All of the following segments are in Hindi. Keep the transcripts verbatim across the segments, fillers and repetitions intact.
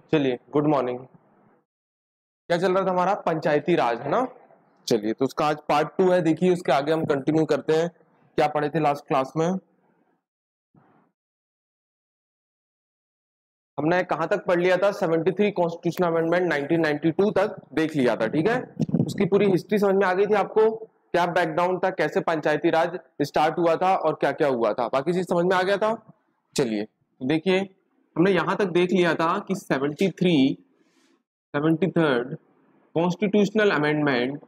चलिए गुड मॉर्निंग। क्या चल रहा था हमारा? पंचायती राज, है ना। चलिए तो उसका आज पार्ट टू है। देखिए उसके आगे हम कंटिन्यू करते हैं। क्या पढ़े थे लास्ट क्लास में? हमने कहां तक पढ़ लिया था? तिहत्तर constitutional amendment nineteen ninety two तक देख लिया था, ठीक है। उसकी पूरी हिस्ट्री समझ में आ गई थी आपको? क्या बैकग्राउंड था, कैसे पंचायती राज स्टार्ट हुआ था और क्या क्या हुआ था, बाकी चीज समझ में आ गया था। चलिए तो देखिए हमने यहां तक देख लिया था कि seventy three seventy third constitutional amendment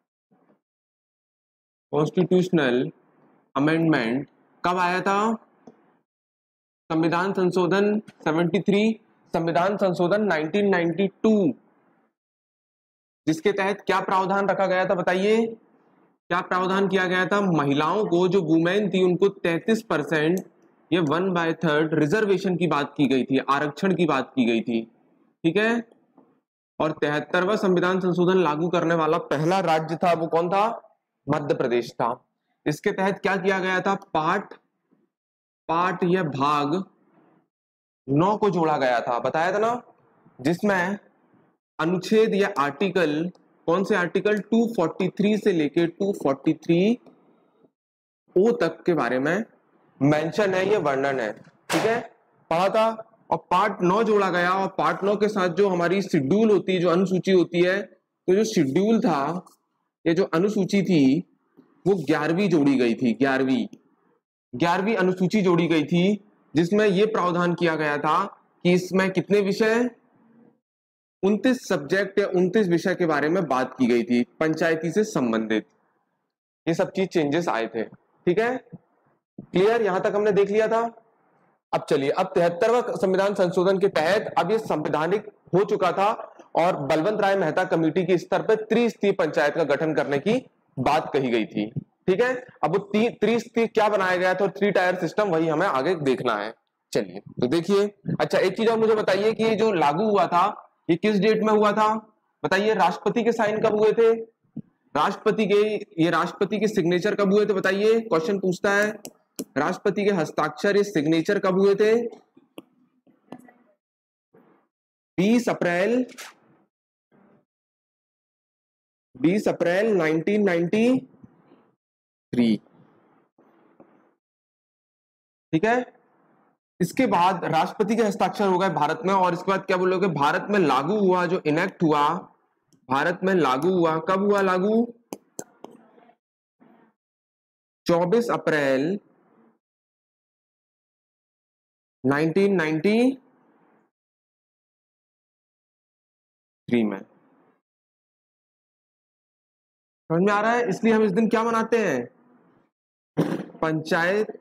constitutional amendment कब आया था? संविधान संशोधन तिहत्तर, संविधान संशोधन नाइनटीन नाइंटी टू, जिसके तहत क्या प्रावधान रखा गया था बताइए? क्या प्रावधान किया गया था? महिलाओं को, जो वुमेन थी, उनको तैंतीस परसेंट ये वन बाय थर्ड रिजर्वेशन की बात की गई थी, आरक्षण की बात की गई थी, ठीक है। और तिहत्तरवां संविधान संशोधन लागू करने वाला पहला राज्य था, वो कौन था? मध्य प्रदेश था। इसके तहत क्या किया गया था? पार्ट पार्ट या भाग नौ को जोड़ा गया था, बताया था ना, जिसमें अनुच्छेद या आर्टिकल, कौन से आर्टिकल? टू फोर्टी थ्री से लेके टू फोर्टी थ्री ओ तक के बारे में मेंशन है, ये वर्णन है, ठीक है, पढ़ा था। और पार्ट नौ जोड़ा गया, और पार्ट नौ के साथ जो हमारी शेड्यूल होती है, जो अनुसूची होती है, तो जो शेड्यूल था, ये जो अनुसूची थी, वो ग्यारहवीं जोड़ी गई थी, ग्यारहवीं ग्यारहवीं अनुसूची जोड़ी गई थी, जिसमें यह प्रावधान किया गया था कि इसमें कितने विषय? उनतीस सब्जेक्ट या उनतीस विषय के बारे में बात की गई थी, पंचायती से संबंधित। ये सब चीज चेंजेस आए थे, ठीक है। क्लियर? यहां तक हमने देख लिया था। अब चलिए, अब तिहत्तरवां संविधान संशोधन के तहत अब ये संवैधानिक हो चुका था, और बलवंत राय मेहता कमेटी के स्तर पर त्रिस्तरीय पंचायत का गठन करने की बात कही गई थी, ठीक है। अब वो त्रिस्तरीय क्या बनाया गया था? थ्री टायर सिस्टम, वही हमें आगे देखना है। चलिए तो देखिए, अच्छा एक चीज और मुझे बताइए कि जो लागू हुआ था, ये किस डेट में हुआ था बताइए? राष्ट्रपति के साइन कब हुए थे? राष्ट्रपति के ये राष्ट्रपति के सिग्नेचर कब हुए थे बताइए? क्वेश्चन पूछता है, राष्ट्रपति के हस्ताक्षर, ये सिग्नेचर कब हुए थे? बीस अप्रैल बीस अप्रैल नाइनटीन नाइंटी थ्री, ठीक है। इसके बाद राष्ट्रपति के हस्ताक्षर हो गए भारत में, और इसके बाद क्या बोलोगे? भारत में लागू हुआ, जो इनेक्ट हुआ, भारत में लागू हुआ, कब हुआ लागू? चौबीस अप्रैल नाइनटीन नाइंटी थ्री में। समझ में आ रहा है? इसलिए हम इस दिन क्या मनाते हैं? पंचायत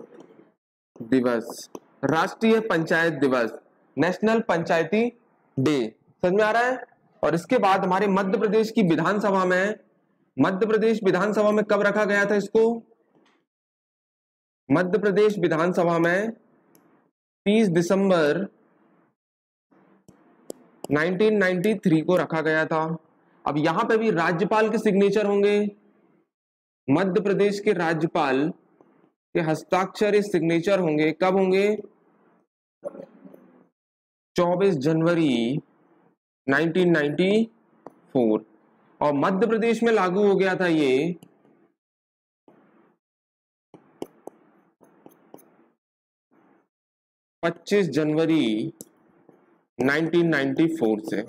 दिवस, राष्ट्रीय पंचायत दिवस, नेशनल पंचायती डे। समझ में आ रहा है? और इसके बाद हमारे मध्य प्रदेश की विधानसभा में, मध्य प्रदेश विधानसभा में कब रखा गया था इसको? मध्य प्रदेश विधानसभा में तीस दिसंबर नाइनटीन नाइंटी थ्री को रखा गया था। अब यहां पे भी राज्यपाल के सिग्नेचर होंगे, मध्य प्रदेश के राज्यपाल के हस्ताक्षर, सिग्नेचर होंगे, कब होंगे? चौबीस जनवरी नाइनटीन नाइंटी फोर। और मध्य प्रदेश में लागू हो गया था ये पच्चीस जनवरी नाइनटीन नाइंटी फोर से।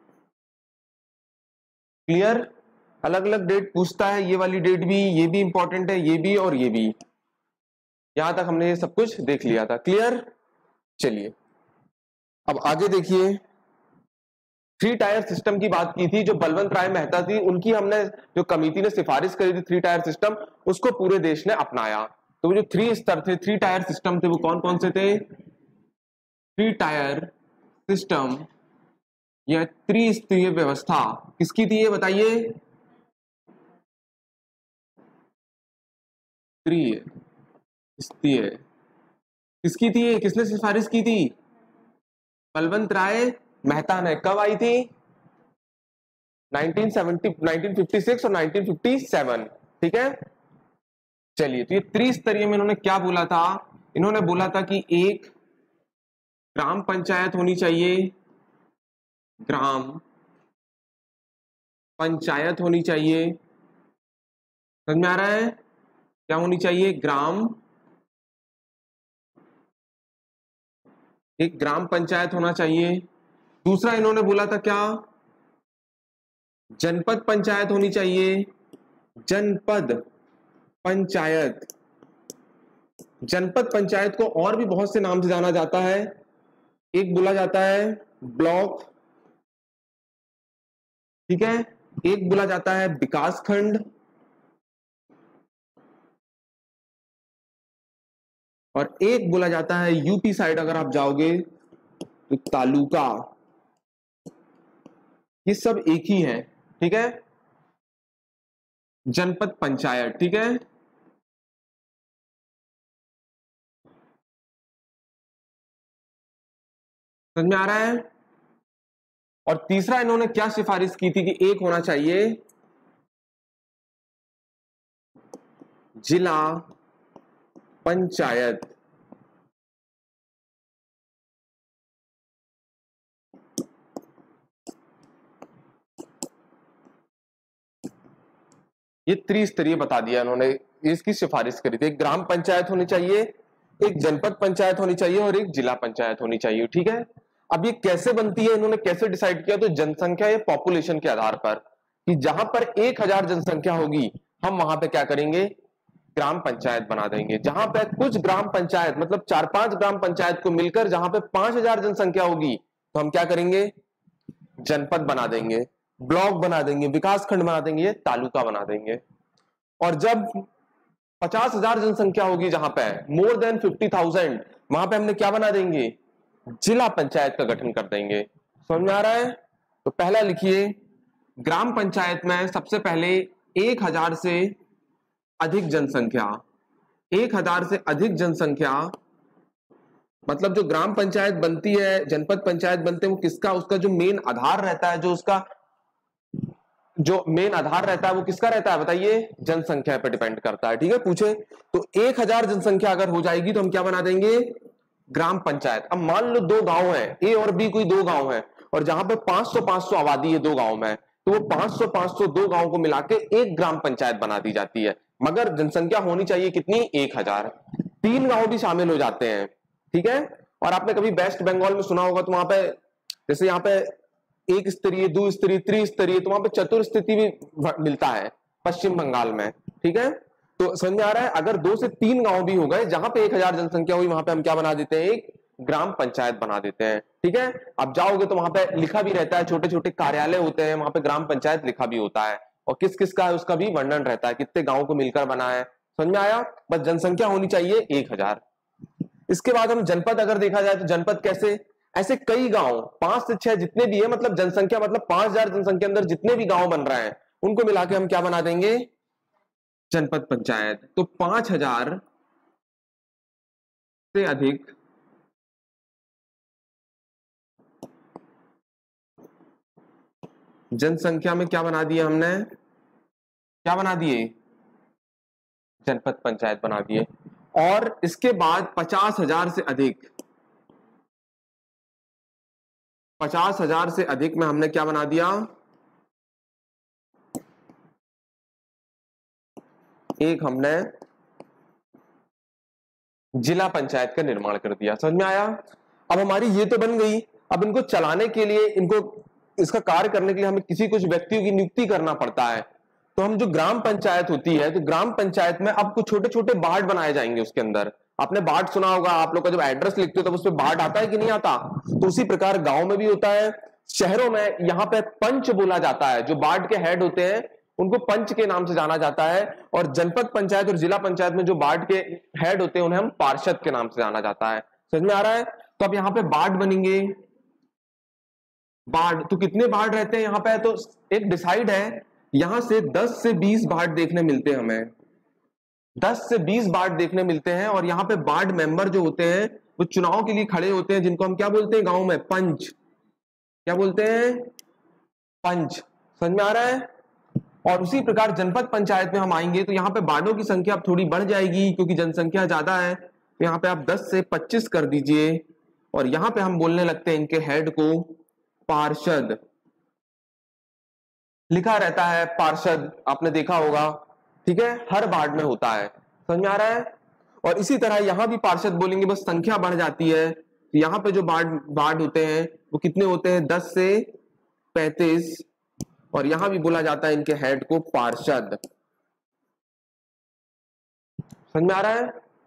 क्लियर? अलग अलग डेट पूछता है, ये वाली डेट भी, ये भी इंपॉर्टेंट है, ये भी और ये भी। यहां तक हमने ये सब कुछ देख लिया था। क्लियर? चलिए अब आगे देखिए, थ्री टायर सिस्टम की बात की थी, जो बलवंत राय मेहता थी, उनकी हमने, जो कमेटी ने सिफारिश करी थी थ्री टायर सिस्टम, उसको पूरे देश ने अपनाया। तो वो जो थ्री स्तर थे, थ्री टायर सिस्टम थे, वो कौन कौन से थे? थ्री टायर सिस्टम या त्रिस्तरीय व्यवस्था किसकी थी ये बताइए? त्रिस्तरीय किसकी थी? किसने सिफारिश की थी? बलवंत राय मेहता ने। कब आई थी? Nineteen seventy, nineteen fifty six और नाइनटीन फिफ्टी सेवन, ठीक है। चलिए तो ये त्रिस्तरीय में इन्होंने क्या बोला था? इन्होंने बोला था कि एक ग्राम पंचायत होनी चाहिए, ग्राम पंचायत होनी चाहिए। समझ में आ रहा है? क्या होनी चाहिए? ग्राम, एक ग्राम पंचायत होना चाहिए। दूसरा इन्होंने बोला था क्या? जनपद पंचायत होनी चाहिए। जनपद पंचायत, जनपद पंचायत को और भी बहुत से नाम से जाना जाता है। एक बोला जाता है ब्लॉक, ठीक है, एक बोला जाता है विकास खंड, और एक बोला जाता है यूपी साइड अगर आप जाओगे तो तालुका। ये सब एक ही है, ठीक है, जनपद पंचायत, ठीक है। समझ में आ रहा है? और तीसरा इन्होंने क्या सिफारिश की थी कि एक होना चाहिए जिला पंचायत। ये त्रिस्तरीय बता दिया इन्होंने, इसकी सिफारिश करी थी। एक ग्राम पंचायत होनी चाहिए, एक जनपद पंचायत होनी चाहिए और एक जिला पंचायत होनी चाहिए, ठीक है। अब ये कैसे बनती है, इन्होंने कैसे डिसाइड किया? तो जनसंख्या या पॉपुलेशन के आधार पर, कि जहां पर एक हजार जनसंख्या होगी हम वहां पे क्या करेंगे? ग्राम पंचायत बना देंगे। जहां पे कुछ ग्राम पंचायत मतलब चार पांच ग्राम पंचायत को मिलकर जहां पे पांच हजार जनसंख्या होगी तो हम क्या करेंगे? जनपद बना देंगे, ब्लॉक बना देंगे, विकास खंड बना देंगे, तालुका बना देंगे। और जब पचास हजार जनसंख्या होगी, जहां पे मोर देन फिफ्टी थाउजेंड, वहां पे हमने क्या बना देंगे? जिला पंचायत का गठन कर देंगे। समझ में आ रहा है? तो पहला लिखिए, ग्राम पंचायत में सबसे पहले एक हजार से अधिक जनसंख्या, एक हजार से अधिक जनसंख्या मतलब जो ग्राम पंचायत बनती है, जनपद पंचायत बनते हैं, वो किसका, उसका जो मेन आधार रहता है, जो उसका जो मेन आधार रहता है वो किसका रहता है बताइए? जनसंख्या पर डिपेंड करता है, ठीक है। पूछे तो एक हजार जनसंख्या अगर हो जाएगी तो हम क्या बना देंगे? ग्राम पंचायत। अब मान लो दो गांव है, ए और बी, कोई दो गांव है, और जहां पे पांच सौ पांच सौ आबादी है दो गांव में, तो वो पांच सौ पांच सौ दो गांव को मिला के एक ग्राम पंचायत बना दी जाती है। मगर जनसंख्या होनी चाहिए कितनी? एक हजार। तीन गांव भी शामिल हो जाते हैं, ठीक है। और आपने कभी वेस्ट बंगाल में सुना होगा, तो वहां पे जैसे यहाँ पे एक स्तरीय, दो स्तरीय, त्रिस्तरीय, तो वहां पे चतुर्स्थिति भी मिलता है पश्चिम बंगाल में, ठीक है। तो समझ में आ रहा है? अगर दो से तीन गांव भी हो गए जहां पे एक हजार जनसंख्या हुई, वहां पे हम क्या बना देते हैं? एक ग्राम पंचायत बना देते हैं, ठीक है। अब जाओगे तो वहां पे लिखा भी रहता है, छोटे छोटे कार्यालय होते हैं, वहां पे ग्राम पंचायत लिखा भी होता है, और किस किस का है उसका भी वर्णन रहता है, कितने गांव को मिलकर बना है। समझ में आया? बस जनसंख्या होनी चाहिए एक हजार। इसके बाद हम जनपद अगर देखा जाए तो जनपद कैसे? ऐसे कई गांव, पांच से छह जितने भी है, मतलब जनसंख्या मतलब पांच हजार जनसंख्या अंदर जितने भी गांव बन रहे हैं उनको मिला के हम क्या बना देंगे? जनपद पंचायत। तो पांच हजार से अधिक जनसंख्या में क्या बना दिया हमने? क्या बना दिए? जनपद पंचायत बना दिए। और इसके बाद पचास हजार से अधिक, पचास हजार से अधिक में हमने क्या बना दिया? एक हमने जिला पंचायत का निर्माण कर दिया। समझ में आया? अब हमारी ये तो बन गई। अब इनको चलाने के लिए, इनको इसका कार्य करने के लिए हमें किसी कुछ व्यक्तियों की नियुक्ति करना पड़ता है। तो हम जो ग्राम पंचायत होती है, तो ग्राम पंचायत में अब कुछ छोटे छोटे वार्ड बनाए जाएंगे उसके अंदर। आपने वार्ड सुना होगा, आप लोग का जब एड्रेस लिखते हो तब उस पर वार्ड आता है कि नहीं आता? तो उसी प्रकार गांव में भी होता है, शहरों में यहाँ पे पंच बोला जाता है। जो वार्ड के हेड होते हैं उनको पंच के नाम से जाना जाता है, और जनपद पंचायत और जिला पंचायत में जो वार्ड के हेड होते हैं उन्हें हम पार्षद के नाम से जाना जाता है। समझ में आ रहा है? तो अब यहाँ पे वार्ड बनेंगे। वार्ड तो कितने वार्ड रहते हैं यहाँ पे? तो एक डिसाइड है, यहां से दस से बीस वार्ड देखने मिलते हैं हमें, दस से बीस वार्ड देखने मिलते हैं। और यहाँ पे वार्ड मेंबर जो होते हैं वो चुनाव के लिए खड़े होते हैं, जिनको हम क्या बोलते हैं गांव में? पंच। क्या बोलते हैं? पंच। समझ में आ रहा है? और उसी प्रकार जनपद पंचायत में हम आएंगे तो यहाँ पे वार्डों की संख्या अब थोड़ी बढ़ जाएगी, क्योंकि जनसंख्या ज्यादा है। तो यहाँ पे आप दस से पच्चीस कर दीजिए, और यहाँ पे हम बोलने लगते हैं इनके हेड को पार्षद लिखा रहता है, पार्षद आपने देखा होगा, ठीक है, हर वार्ड में होता है। समझ में आ रहा है? और इसी तरह यहां भी पार्षद बोलेंगे, बस संख्या बढ़ जाती है। तो यहां पे जो वार्ड वार्ड होते हैं वो कितने होते हैं, दस से पैंतीस, और यहां भी बोला जाता है इनके हेड को पार्षद। समझ में आ रहा है?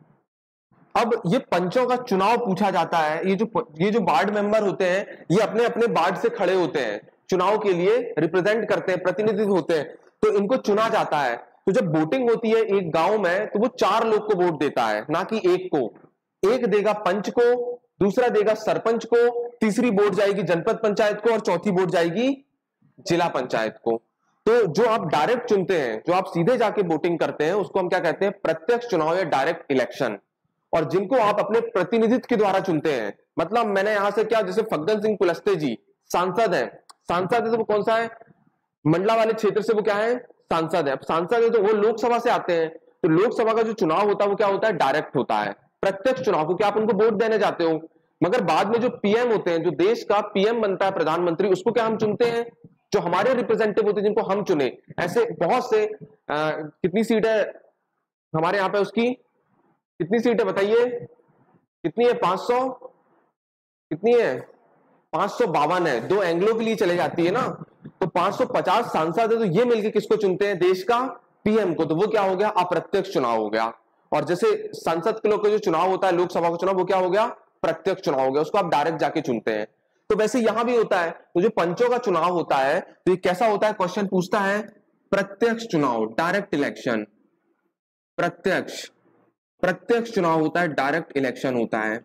अब ये पंचों का चुनाव पूछा जाता है। ये जो ये जो वार्ड मेंबर होते हैं ये अपने अपने वार्ड से खड़े होते हैं, चुनाव के लिए रिप्रेजेंट करते हैं, प्रतिनिधित्व होते हैं, तो इनको चुना जाता है। तो जब वोटिंग होती है एक गांव में तो वो चार लोग को वोट देता है, ना कि एक को। एक देगा पंच को, दूसरा देगा सरपंच को, तीसरी वोट जाएगी जनपद पंचायत को, और चौथी वोट जाएगी जिला पंचायत को। तो जो आप डायरेक्ट चुनते हैं, जो आप सीधे जाके वोटिंग करते हैं, उसको हम क्या कहते हैं, प्रत्यक्ष चुनाव या डायरेक्ट इलेक्शन। और जिनको आप अपने प्रतिनिधित्व के द्वारा चुनते हैं, मतलब मैंने यहां से क्या, जैसे फग्गन सिंह कुलस्ते जी सांसद है, सांसद है तो वो कौन सा है, मंडला वाले क्षेत्र से वो क्या है, सांसद है। अब सांसद है तो वो लोकसभा से आते हैं, तो लोकसभा का जो चुनाव होता है वो क्या होता है, डायरेक्ट होता है, प्रत्यक्ष चुनाव, क्योंकि आप उनको वोट देने जाते हो। मगर बाद में जो पीएम होते हैं, जो देश का पीएम बनता है, प्रधानमंत्री, उसको क्या हम चुनते हैं, जो हमारे रिप्रेजेंटेटिव होते हैं जिनको हम चुने। ऐसे बहुत से आ, कितनी सीट है हमारे यहाँ पे, उसकी कितनी सीट है बताइए, कितनी है, पांच सौ, कितनी है, पांच सौ बावन है, दो एंग्लो के लिए चले जाती है ना, तो पांच सौ पचास सांसद है, तो ये मिलके किसको चुनते हैं, देश का पीएम को। तो वो क्या हो गया, अप्रत्यक्ष चुनाव हो गया। और जैसे संसद के लोग का जो चुनाव होता है, लोकसभा का चुनाव, वो क्या हो गया, प्रत्यक्ष चुनाव हो गया, उसको आप डायरेक्ट जाके चुनते हैं। तो वैसे यहां भी होता है, तो जो पंचों का चुनाव होता है तो ये कैसा होता है, क्वेश्चन पूछता है, प्रत्यक्ष चुनाव, डायरेक्ट इलेक्शन, प्रत्यक्ष प्रत्यक्ष चुनाव होता है, डायरेक्ट इलेक्शन होता है।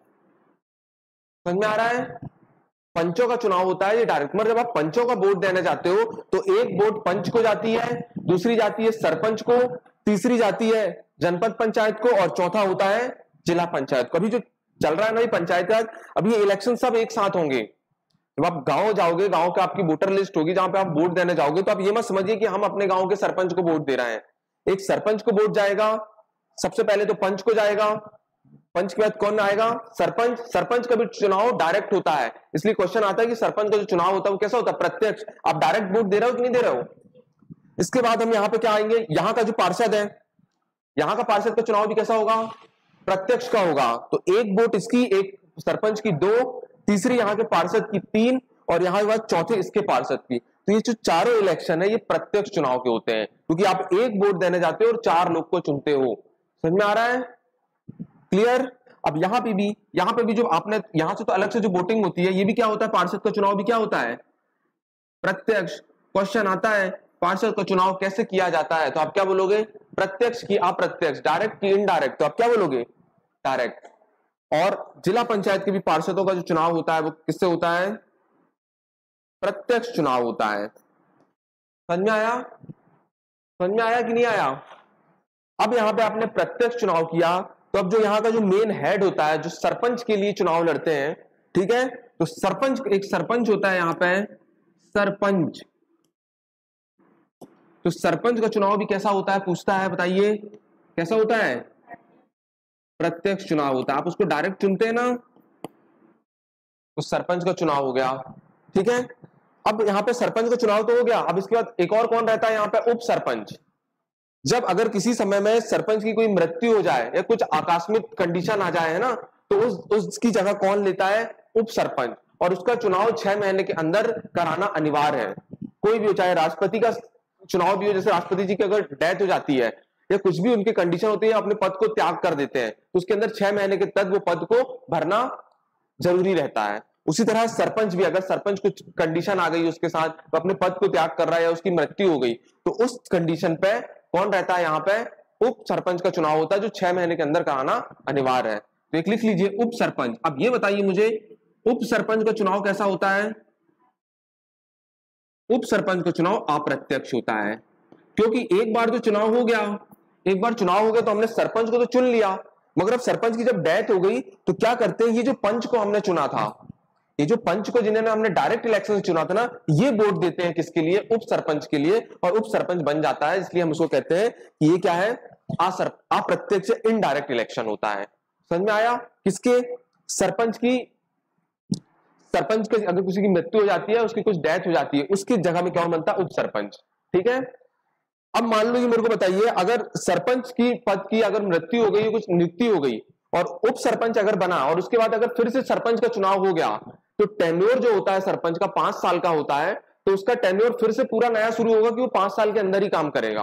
समझ में आ रहा है? पंचों का चुनाव होता है ये डायरेक्ट, मतलब जब आप पंचों का वोट देने जाते हो तो एक वोट पंच को जाती है, दूसरी जाती है सरपंच को, तीसरी जाती है जनपद पंचायत को, और चौथा होता है जिला पंचायत को। अभी जो चल रहा है ना पंचायत राज, अभी ये इलेक्शन सब एक साथ होंगे। जब आप गांव जाओगे, गांव का आपकी वोटर लिस्ट होगी जहां पे आप वोट देने जाओगे, तो आप ये मत समझिए कि हम अपने गांव के सरपंच को वोट दे रहे हैं। एक सरपंच को वोट जाएगा, सबसे पहले तो पंच को जाएगा, पंच के बाद कौन आएगा, सरपंच। सरपंच का भी चुनाव डायरेक्ट होता है, इसलिए क्वेश्चन आता है कि सरपंच का जो चुनाव होता है वो कैसा होता है, प्रत्यक्ष। आप डायरेक्ट वोट दे रहे हो कि नहीं दे रहे हो। इसके बाद हम यहाँ पे क्या आएंगे, यहाँ का जो पार्षद है, यहाँ का पार्षद का चुनाव भी कैसा होगा, प्रत्यक्ष का होगा। तो एक वोट इसकी, एक सरपंच की दो, तीसरी यहाँ के पार्षद की तीन, और यहाँ के बाद चौथे इसके पार्षद की। तो ये जो चारों इलेक्शन है ये प्रत्यक्ष चुनाव के होते हैं, क्योंकि आप एक वोट देने जाते हो और चार लोग को चुनते हो। समझ में आ रहा है, क्लियर। अब यहां पे भी यहां पे भी जो आपने यहां से तो अलग से जो वोटिंग होती है, ये भी क्या होता है, पार्षद का चुनाव भी क्या होता है, प्रत्यक्ष। क्वेश्चन आता है पार्षद का चुनाव कैसे किया जाता है, तो आप क्या बोलोगे, प्रत्यक्ष की अप्रत्यक्ष, डायरेक्ट की इनडायरेक्ट, तो आप क्या बोलोगे, डायरेक्ट। और जिला पंचायत के भी पार्षदों का जो चुनाव होता है वो किससे होता है, प्रत्यक्ष चुनाव होता है। समझ में आया, समझ में आया कि नहीं आया। अब यहां पे आपने प्रत्यक्ष चुनाव किया, तो अब जो यहाँ का जो मेन हेड होता है, जो सरपंच के लिए चुनाव लड़ते हैं, ठीक है, तो सरपंच, एक सरपंच होता है यहाँ पे, सरपंच। तो सरपंच का चुनाव भी कैसा होता है, पूछता है, बताइए कैसा होता है, प्रत्यक्ष चुनाव होता है। आप उसको डायरेक्ट चुनते हैं ना, तो सरपंच का चुनाव हो गया, ठीक है। अब यहाँ पे सरपंच का चुनाव तो हो गया, अब इसके बाद एक और कौन रहता है यहाँ पे, उप सरपंच। जब अगर किसी समय में सरपंच की कोई मृत्यु हो जाए या कुछ आकस्मिक कंडीशन आ जाए, है ना, तो उस उसकी जगह कौन लेता है, उप सरपंच। और उसका चुनाव छह महीने के अंदर कराना अनिवार्य है। कोई भी हो, चाहे राष्ट्रपति का चुनाव भी हो, जैसे राष्ट्रपति जी की अगर डेथ हो जाती है या कुछ भी उनकी कंडीशन होती है, अपने पद को त्याग कर देते हैं, तो उसके अंदर छह महीने के तक वो पद को भरना जरूरी रहता है। उसी तरह सरपंच भी, अगर सरपंच कुछ कंडीशन आ गई उसके साथ, तो अपने पद को त्याग कर रहा है या उसकी मृत्यु हो गई, तो उस कंडीशन पे कौन रहता है, यहाँ पे उप सरपंच का चुनाव होता है, जो छह महीने के अंदर कराना अनिवार्य है। तो एक लिख लीजिए, उप सरपंच। अब ये बताइए मुझे, उप सरपंच का चुनाव कैसा होता है, उप सरपंच का चुनाव अप्रत्यक्ष होता है। क्योंकि एक बार जो चुनाव हो गया, एक बार चुनाव हो गया तो हमने सरपंच को तो चुन लिया, मगर अब सरपंच की जब डेथ हो गई तो क्या करते हैं, ये जो पंच को हमने चुना था, ये जो पंच को जिन्होंने हमने डायरेक्ट इलेक्शन से चुना था ना, ये वोट देते हैं किसके लिए, उप सरपंच के लिए, और उप सरपंच बन जाता है। इसलिए हम उसको कहते हैं कि ये क्या है, अप्रत्यक्ष इनडायरेक्ट इलेक्शन होता है। समझ में आया, किसके, सरपंच की, सरपंच के अगर किसी की मृत्यु हो जाती है, उसकी कुछ डेथ हो जाती है, उसकी जगह में कौन बनता है? उप सरपंच। ठीक है, अब मान लो कि मेरे को बताइए, अगर सरपंच की पद की अगर मृत्यु हो गई, कुछ नियुक्ति हो गई और उप सरपंच अगर बना और उसके बाद अगर फिर से सरपंच का चुनाव हो गया, तो टेन्योर जो होता है सरपंच का पांच साल का होता है, तो उसका टेन्योर फिर से पूरा नया शुरू होगा कि वो पांच साल के अंदर ही काम करेगा,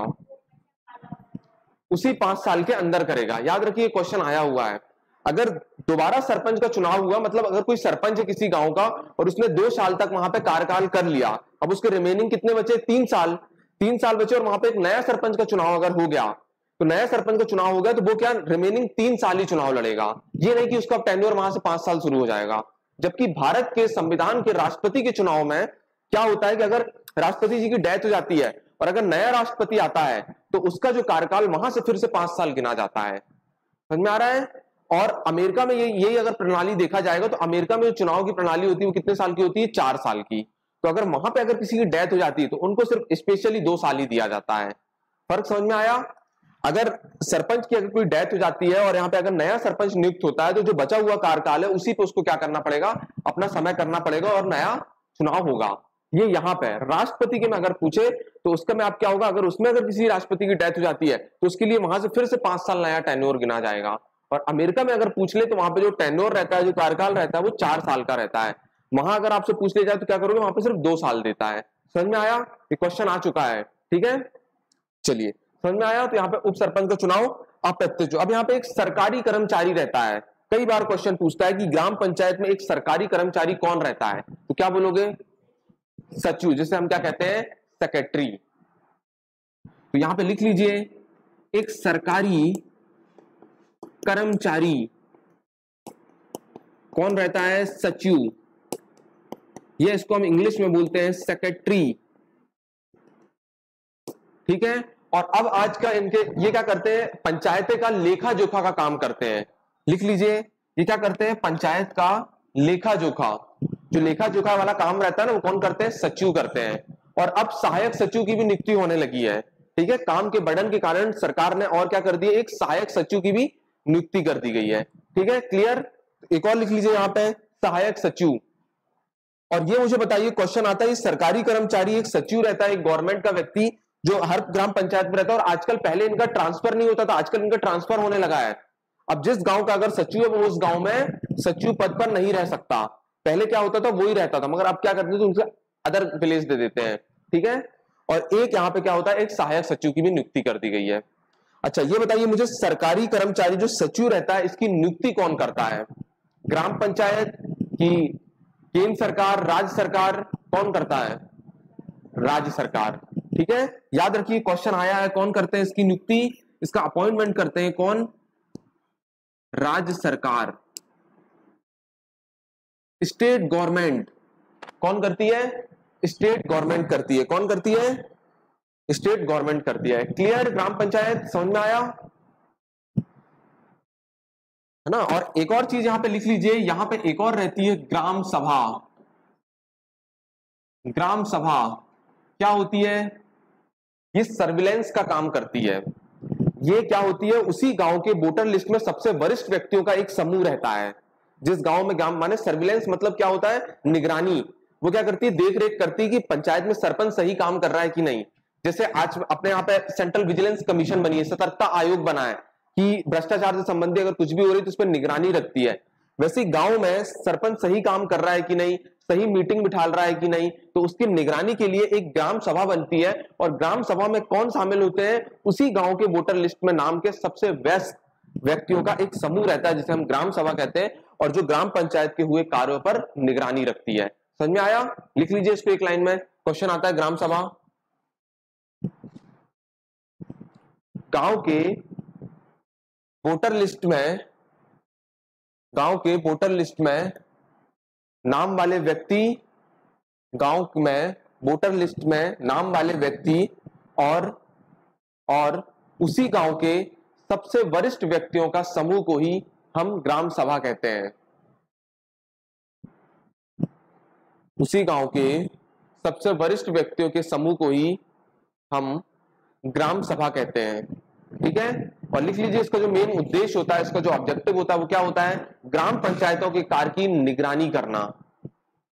उसी पांच साल के अंदर करेगा। याद रखिए क्वेश्चन आया हुआ है। अगर दोबारा सरपंच का चुनाव हुआ, मतलब अगर कोई सरपंच है किसी गांव का और उसने दो साल तक वहां पे कार्यकाल कर लिया, अब उसके रिमेनिंग कितने बचे? तीन साल। तीन साल बचे और वहां पे एक नया सरपंच का चुनाव अगर हो गया, तो नया सरपंच का चुनाव हो गया तो वो क्या रिमेनिंग तीन साल ही चुनाव लड़ेगा, ये नहीं कि उसका टेन्योर वहां से पांच साल शुरू हो जाएगा। जबकि भारत के संविधान के राष्ट्रपति के चुनाव में क्या होता है कि अगर राष्ट्रपति जी की डेथ हो जाती है और अगर नया राष्ट्रपति आता है तो उसका जो कार्यकाल वहां से फिर से पांच साल गिना जाता है। समझ में आ रहा है? और अमेरिका में यही यही अगर प्रणाली देखा जाएगा तो अमेरिका में जो चुनाव की प्रणाली होती है वो कितने साल की होती है? चार साल की। तो अगर वहां पे अगर किसी की डेथ हो जाती है तो उनको सिर्फ स्पेशली दो साल ही दिया जाता है। फर्क समझ में आया? अगर सरपंच की अगर कोई डेथ हो जाती है और यहाँ पे अगर नया सरपंच नियुक्त होता है तो जो बचा हुआ कार्यकाल है उसी पे उसको क्या करना पड़ेगा? अपना समय करना पड़ेगा और नया चुनाव होगा। ये यहाँ पे राष्ट्रपति के में अगर पूछे तो उसका में आप क्या होगा? अगर उसमें अगर किसी राष्ट्रपति की डेथ हो जाती है तो उसके लिए वहां से फिर से पांच साल नया टेन्योर गिना जाएगा। और अमेरिका में अगर पूछ ले तो वहां पे जो टेन्योर रहता है, जो कार्यकाल रहता है, वो चार साल का रहता है। वहां अगर आपसे पूछ ले जाए तो क्या करोगे? वहां पे सिर्फ दो साल देता है। समझ में आया? ये क्वेश्चन आ चुका है। ठीक है, चलिए समझ में आया। तो यहाँ पे उप सरपंच का चुनाव अप्रत्यक्ष। अब यहाँ पे एक सरकारी कर्मचारी रहता है। कई बार क्वेश्चन पूछता है कि ग्राम पंचायत में एक सरकारी कर्मचारी कौन रहता है, तो क्या बोलोगे? सचिव, जिसे हम क्या कहते हैं? सेक्रेटरी। तो यहां पे लिख लीजिए, एक सरकारी कर्मचारी कौन रहता है? सचिव। ये इसको हम इंग्लिश में बोलते हैं सेक्रेटरी। ठीक है, और अब आज का इनके ये क्या करते हैं? पंचायतें का लेखा जोखा का काम करते हैं। लिख लीजिए, ये क्या करते हैं? पंचायत का लेखा जोखा। जो लेखा जोखा वाला काम रहता है ना, वो कौन करते हैं? सचिव करते हैं। और अब सहायक सचिव की भी नियुक्ति होने लगी है। ठीक है, काम के बढ़न के कारण सरकार ने और क्या कर दिया? एक सहायक सचिव की भी नियुक्ति कर दी गई है। ठीक है, क्लियर? एक और लिख लीजिए यहाँ पे, सहायक सचिव। और ये मुझे बताइए, क्वेश्चन आता है, सरकारी कर्मचारी एक सचिव रहता है, एक गवर्नमेंट का व्यक्ति जो हर ग्राम पंचायत में रहता है, और आजकल पहले इनका ट्रांसफर नहीं होता था, आजकल इनका ट्रांसफर होने लगा है। अब जिस गांव का अगर सचिव है वो उस गांव में सचिव पद पर नहीं रह सकता। पहले क्या होता था? वो ही रहता था, मगर अब क्या करते थे? उनसे अदर विलेज दे देते हैं। ठीक है, और एक यहाँ पे क्या होता है? एक सहायक सचिव की भी नियुक्ति कर दी गई है। अच्छा, ये बताइए मुझे, सरकारी कर्मचारी जो सचिव रहता है इसकी नियुक्ति कौन करता है? ग्राम पंचायत की केंद्र सरकार, राज्य सरकार? कौन करता है? राज्य सरकार। ठीक है, याद रखिए क्वेश्चन आया है, कौन करते हैं इसकी नियुक्ति? इसका अपॉइंटमेंट करते हैं कौन? राज्य सरकार। स्टेट गवर्नमेंट कौन करती है? स्टेट गवर्नमेंट करती है। कौन करती है? स्टेट गवर्नमेंट करती है। क्लियर? ग्राम पंचायत समझ में आया है ना? और एक और चीज यहां पे लिख लीजिए, यहां पे एक और रहती है ग्राम सभा। ग्राम सभा क्या होती है? ये सर्विलेंस का काम करती है। ये क्या होती है? उसी गांव के वोटर लिस्ट में सबसे वरिष्ठ व्यक्तियों का एक समूह रहता है। जिस गांव में गांव माने सर्विलेंस मतलब क्या होता है? निगरानी। वो क्या करती है? देख रेख करती है कि पंचायत में सरपंच सही काम कर रहा है कि नहीं। जैसे आज अपने यहाँ पे सेंट्रल विजिलेंस कमीशन बनी है, सतर्कता आयोग बना है कि भ्रष्टाचार से संबंधित अगर कुछ भी हो रही है तो उस पर निगरानी रखती है। वैसे गांव में सरपंच सही काम कर रहा है कि नहीं, सही मीटिंग बिठाल रहा है कि नहीं, तो उसकी निगरानी के लिए एक ग्राम सभा बनती है। और ग्राम सभा में कौन शामिल होते हैं? उसी गांव के वोटर लिस्ट में नाम के सबसे व्यस्त व्यक्तियों का एक समूह रहता है, जिसे हम ग्राम सभा कहते हैं, और जो ग्राम पंचायत के हुए कार्यों पर निगरानी रखती है। समझ में आया? लिख लीजिए इसको एक लाइन में। क्वेश्चन आता है, ग्राम सभा गांव के वोटर लिस्ट में गांव के वोटर लिस्ट में नाम वाले व्यक्ति गांव में वोटर लिस्ट में नाम वाले व्यक्ति और और उसी गांव के सबसे वरिष्ठ व्यक्तियों का समूह को ही हम ग्राम सभा कहते हैं। उसी गांव के सबसे वरिष्ठ व्यक्तियों के समूह को ही हम ग्राम सभा कहते हैं। ठीक है, और लिख लीजिए इसका जो मेन उद्देश्य होता है, इसका जो ऑब्जेक्टिव होता है वो क्या होता है? ग्राम पंचायतों के कार्य की निगरानी करना।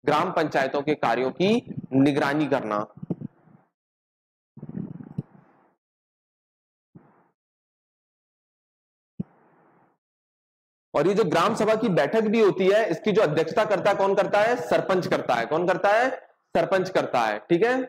ग्राम पंचायतों के कार्यों की निगरानी करना। और ये जो ग्राम सभा की बैठक भी होती है, इसकी जो अध्यक्षता करता है कौन करता है? सरपंच करता है। कौन करता है? सरपंच करता है। ठीक है,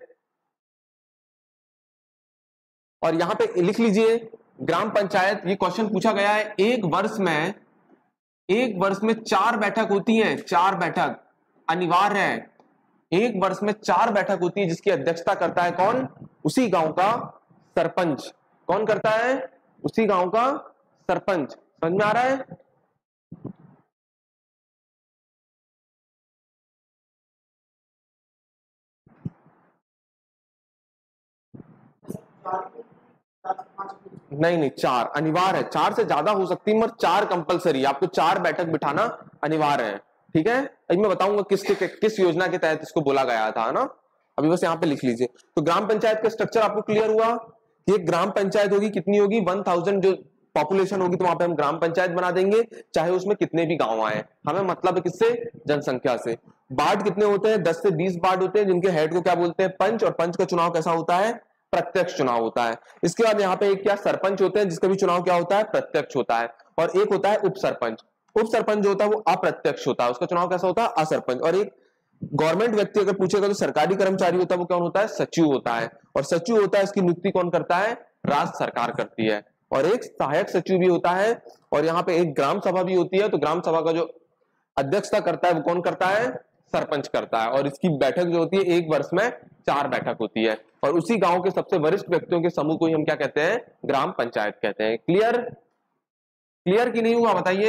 और यहां पे लिख लीजिए ग्राम पंचायत, ये क्वेश्चन पूछा गया है, एक वर्ष में एक वर्ष में चार बैठक होती है, चार बैठक अनिवार्य है। एक वर्ष में चार बैठक होती है जिसकी अध्यक्षता करता है कौन? उसी गांव का सरपंच। कौन करता है? उसी गांव का सरपंच। समझ में आ रहा है? नहीं नहीं, चार अनिवार्य है, चार से ज्यादा हो सकती है मगर चार कंपलसरी, आपको चार बैठक बिठाना अनिवार्य है। ठीक है, अभी मैं बताऊंगा किसके किस योजना के तहत इसको बोला गया था ना, अभी बस यहाँ पे लिख लीजिए। तो ग्राम पंचायत का स्ट्रक्चर आपको क्लियर हुआ। ये ग्राम पंचायत होगी, कितनी होगी? वन थाउजेंड जो पॉपुलेशन होगी तो वहां पे हम ग्राम पंचायत बना देंगे, चाहे उसमें कितने भी गांव आए, हमें मतलब है किससे? जनसंख्या से। वार्ड कितने होते हैं? दस से बीस वार्ड होते हैं, जिनके हेड को क्या बोलते हैं? पंच। और पंच का चुनाव कैसा होता है? प्रत्यक्ष चुनाव होता है। इसके बाद यहाँ पे एक क्या सरपंच होते हैं, जिसका भी चुनाव क्या होता है? प्रत्यक्ष होता है। और एक होता है उप सरपंच। उप सरपंच जो होता है वो अप्रत्यक्ष होता है, उसका चुनाव कैसा होता है? असरपंच। और एक गवर्नमेंट व्यक्ति अगर पूछेगा तो सरकारी कर्मचारी होता है, वो कौन होता है? सचिव होता है। और सचिव होता है, इसकी नियुक्ति कौन करता है? राज्य सरकार करती है। और एक सहायक सचिव भी होता है। और यहाँ पे एक ग्राम सभा भी होती है, तो ग्राम सभा का जो अध्यक्षता करता है वो कौन करता है? सरपंच करता है। और इसकी बैठक जो होती है एक वर्ष में चार बैठक होती है। और उसी गांव के सबसे वरिष्ठ व्यक्तियों के समूह को ही हम क्या कहते हैं? ग्राम पंचायत कहते हैं। क्लियर? क्लियर कि नहीं हुआ बताइए?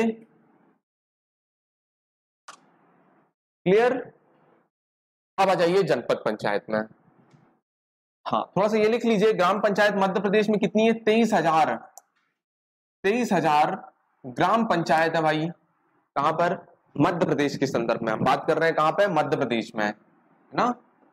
क्लियर? अब आ जाइए जनपद पंचायत में। हाँ, थोड़ा सा ये लिख लीजिए, ग्राम पंचायत मध्य प्रदेश में कितनी है? तेईस हजार तेईस हजार ग्राम पंचायत है भाई। कहां पर? मध्य प्रदेश के संदर्भ में हम बात कर रहे हैं। कहां पे? मध्य प्रदेश में, है ना।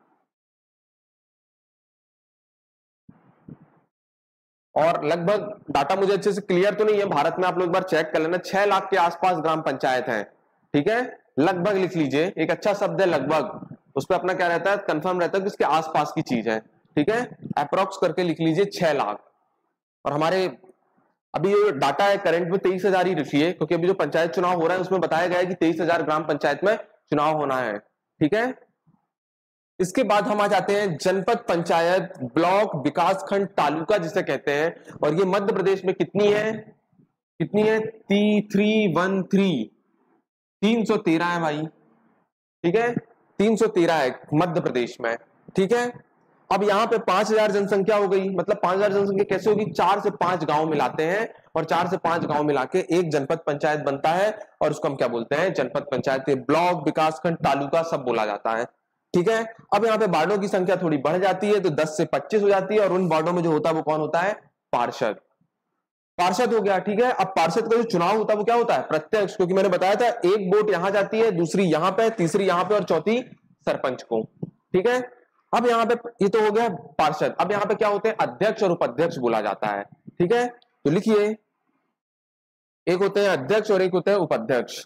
और लगभग डाटा मुझे अच्छे से क्लियर तो नहीं है, भारत में आप लोग एक बार चेक कर लेना, छह लाख के आसपास ग्राम पंचायत हैं। ठीक है, लगभग लिख लीजिए, एक अच्छा शब्द है लगभग, उस पर अपना क्या रहता है? कंफर्म रहता है कि इसके आसपास की चीज है। ठीक है, अप्रोक्स करके लिख लीजिए छह लाख। और हमारे अभी ये डाटा है करंट में तेईस हजार ही रखिए, क्योंकि अभी जो पंचायत चुनाव हो रहा है उसमें बताया गया है कि तेईस हजार ग्राम पंचायत में चुनाव होना है। ठीक है, इसके बाद हम आ जाते हैं जनपद पंचायत, ब्लॉक, विकासखंड, तालुका जिसे कहते हैं। और ये मध्य प्रदेश में कितनी है? कितनी है? ती थ्री वन थ्री तीन सौ तेरह है भाई। ठीक है, तीन सौ तेरह है मध्य प्रदेश में। ठीक है, अब यहाँ पे पांच हजार जनसंख्या हो गई, मतलब पांच हजार जनसंख्या कैसे होगी? चार से पांच गांव मिलाते हैं, और चार से पांच गांव मिला के एक जनपद पंचायत बनता है, और उसको हम क्या बोलते हैं? जनपद पंचायत। ब्लॉक, विकासखंड, तालुका सब बोला जाता है। ठीक है, अब यहाँ पे वार्डों की संख्या थोड़ी बढ़ जाती है, तो दस से पच्चीस हो जाती है। और उन वार्डों में जो होता है वो कौन होता है? पार्षद। पार्षद हो गया। ठीक है, अब पार्षद का जो चुनाव होता है वो क्या होता है? प्रत्यक्ष, क्योंकि मैंने बताया था एक वोट यहां जाती है, दूसरी यहां पे, तीसरी यहां पे, और चौथी सरपंच को। ठीक है, अब यहाँ पे ये तो हो गया पार्षद। अब यहाँ पे क्या होते हैं? अध्यक्ष और उपाध्यक्ष बोला जाता है। ठीक है, तो लिखिए, एक होते हैं अध्यक्ष और एक होते हैं उपाध्यक्ष।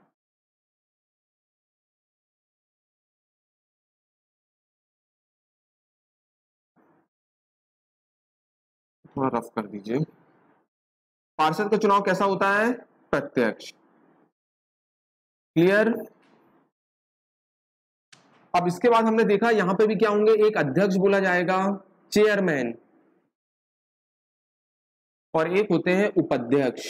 थोड़ा रफ कर दीजिए। पार्षद का चुनाव कैसा होता है? प्रत्यक्ष। क्लियर? अब इसके बाद हमने देखा यहां पे भी क्या होंगे? एक अध्यक्ष बोला जाएगा, चेयरमैन, और एक होते हैं उपाध्यक्ष,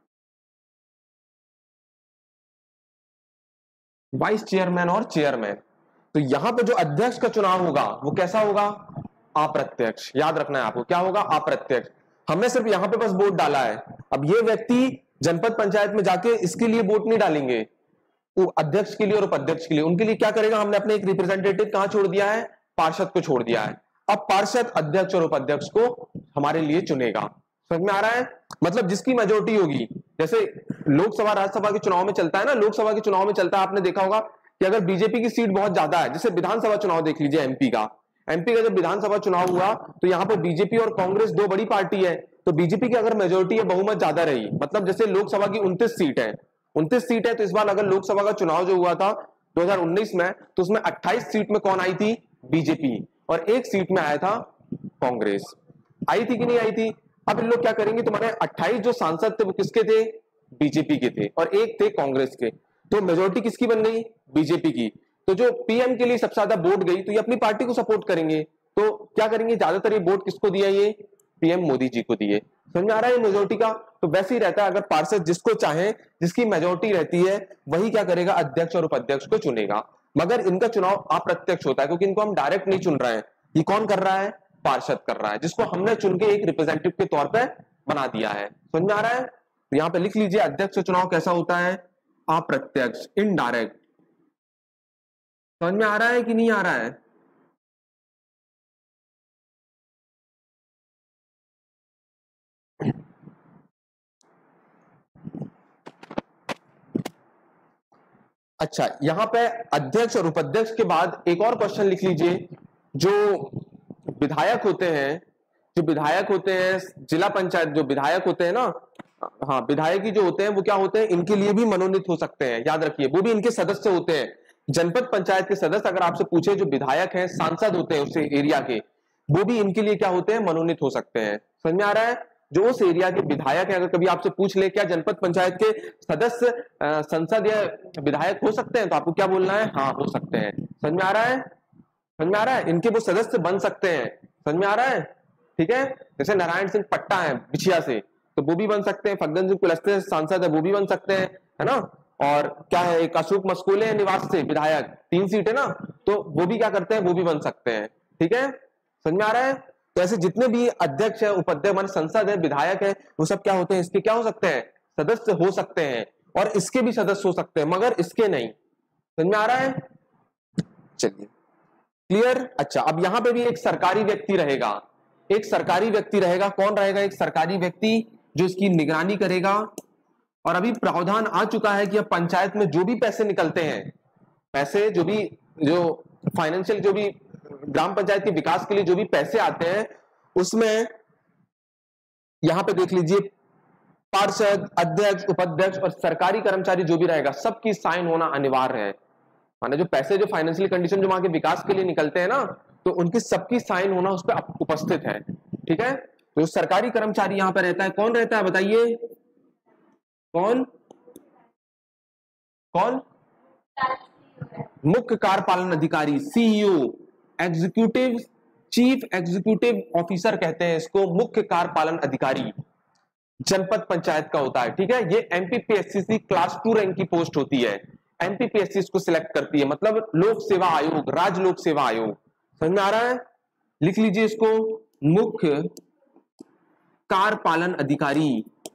वाइस चेयरमैन और चेयरमैन। तो यहां पे जो अध्यक्ष का चुनाव होगा वो कैसा होगा? अप्रत्यक्ष। याद रखना है आपको, क्या होगा? अप्रत्यक्ष। हमने सिर्फ यहां पे बस वोट डाला है। अब ये व्यक्ति जनपद पंचायत में जाके इसके लिए वोट नहीं डालेंगे, तो अध्यक्ष के लिए और उपाध्यक्ष के लिए, उनके लिए क्या करेगा? हमने अपने एक रिप्रेजेंटेटिव कहां छोड़ दिया है? पार्षद को छोड़ दिया है। अब पार्षद अध्यक्ष और उपाध्यक्ष को हमारे लिए चुनेगा। समझ में आ रहा है? मतलब जिसकी मेजोरिटी होगी, जैसे लोकसभा राज्यसभा के चुनाव में चलता है ना, लोकसभा के चुनाव में चलता है, आपने देखा होगा कि अगर बीजेपी की सीट बहुत ज्यादा है, जैसे विधानसभा चुनाव देख लीजिए एमपी का, एमपी का जब विधानसभा चुनाव हुआ तो यहाँ पे बीजेपी और कांग्रेस दो बड़ी पार्टी है, तो बीजेपी की अगर मेजोरिटी है, बहुमत ज्यादा रही, मतलब जैसे लोकसभा की उनतीस सीट है, उनतीस सीट है, तो इस बार अगर लोकसभा का चुनाव जो हुआ था दो हज़ार उन्नीस में, तो उसमें अट्ठाईस सीट में कौन आई थी? बीजेपी, और एक सीट में आया था कांग्रेस। आई थी कि नहीं आई थी? अब इन लोग क्या करेंगे, तुम्हारे अट्ठाईस जो सांसद थे वो किसके थे? बीजेपी के थे, और एक थे कांग्रेस के, तो मेजोरिटी किसकी बन गई? बीजेपी की। तो जो पीएम के लिए सबसे ज्यादा वोट गई, तो ये अपनी पार्टी को सपोर्ट करेंगे, तो क्या करेंगे, ज्यादातर ये वोट किसको दिया? ये पीएम मोदी जी को दिए। समझ में आ रहा है मेजोरिटी का? तो वैसे ही रहता है, अगर पार्षद जिसको चाहे, जिसकी मेजोरिटी रहती है, वही क्या करेगा? अध्यक्ष और उपाध्यक्ष को चुनेगा। मगर इनका चुनाव अप्रत्यक्ष होता है, क्योंकि इनको हम डायरेक्ट नहीं चुन रहे हैं। ये कौन कर रहा है? पार्षद कर रहा है, जिसको हमने चुन के एक रिप्रेजेंटेटिव के तौर पर बना दिया है। समझ में आ रहा है? तो यहां पे लिख लीजिए, अध्यक्ष चुनाव कैसा होता है? अप्रत्यक्ष, इनडायरेक्ट। समझ में आ रहा है कि नहीं आ रहा है? अच्छा, यहां पे अध्यक्ष और उपाध्यक्ष के बाद एक और क्वेश्चन लिख लीजिए। जो विधायक होते हैं, जो विधायक होते हैं जिला पंचायत, जो विधायक होते हैं ना, हाँ, विधायक ही जो होते हैं वो क्या होते हैं? इनके लिए भी मनोनीत हो सकते हैं, याद रखिए, वो भी इनके सदस्य होते हैं। जनपद पंचायत के सदस्य अगर आपसे पूछे, जो विधायक हैं, सांसद होते हैं उस एरिया के, वो भी इनके लिए क्या होते हैं? मनोनीत हो सकते हैं। समझ में आ रहा है? जो उस एरिया के विधायक है, अगर कभी आपसे पूछ ले क्या जनपद पंचायत के सदस्य संसद या विधायक हो सकते हैं, तो आपको क्या बोलना है? हाँ, हो सकते हैं। समझ में आ रहा है? समझ में आ रहा है? इनके वो सदस्य बन सकते हैं। समझ में आ रहा है? ठीक है, जैसे नारायण सिंह पट्टा है बिछिया से, तो वो भी बन सकते हैं। फग्गन सिंह कुलस्ते सांसद है, वो भी बन सकते हैं, है ना। और क्या है, एक अशोक मस्कोले निवास से विधायक, तीन सीट है ना, तो वो भी क्या करते हैं? वो भी बन सकते हैं। ठीक है, समझ में आ रहा है? तो ऐसे जितने भी अध्यक्ष है, उपाध्यक्ष, मान संसद है, विधायक है, वो सब क्या होते हैं? इसके क्या हो सकते हैं? सदस्य हो सकते हैं, और इसके भी सदस्य हो सकते हैं, मगर इसके नहीं। समझ में आ रहा है? चलिए, क्लियर। अच्छा, अब यहां पे भी एक सरकारी व्यक्ति रहेगा, एक सरकारी व्यक्ति रहेगा। कौन रहेगा? एक सरकारी व्यक्ति जो इसकी निगरानी करेगा। और अभी प्रावधान आ चुका है कि अब पंचायत में जो भी पैसे निकलते हैं, पैसे जो भी, जो फाइनेंशियल, जो भी ग्राम पंचायत के विकास के लिए जो भी पैसे आते हैं, उसमें यहां पे देख लीजिए, पार्षद, अध्यक्ष, उपाध्यक्ष और सरकारी कर्मचारी जो भी रहेगा, सबकी साइन होना अनिवार्य है। माने जो पैसे, जो फाइनेंशियल कंडीशन जो वहां के विकास के लिए निकलते हैं ना, तो उनकी सबकी साइन होना उस पर उपस्थित है। ठीक है, तो सरकारी कर्मचारी यहां पर रहता है। कौन रहता है बताइए? कौन कौन? मुख्य कार्यपालन अधिकारी, CEO, executive chief executive officer कहते हैं इसको, मुख्य कार्यपालन अधिकारी जनपद पंचायत का होता है। ठीक है, ये एमपीपीएससी क्लास टू रैंक की पोस्ट होती है। एमपीपीएससी इसको सिलेक्ट करती है, मतलब लोक सेवा आयोग, राज्य लोक सेवा आयोग। समझ में आ रहा है? लिख लीजिए इसको, मुख्य कार्यपालन अधिकारी।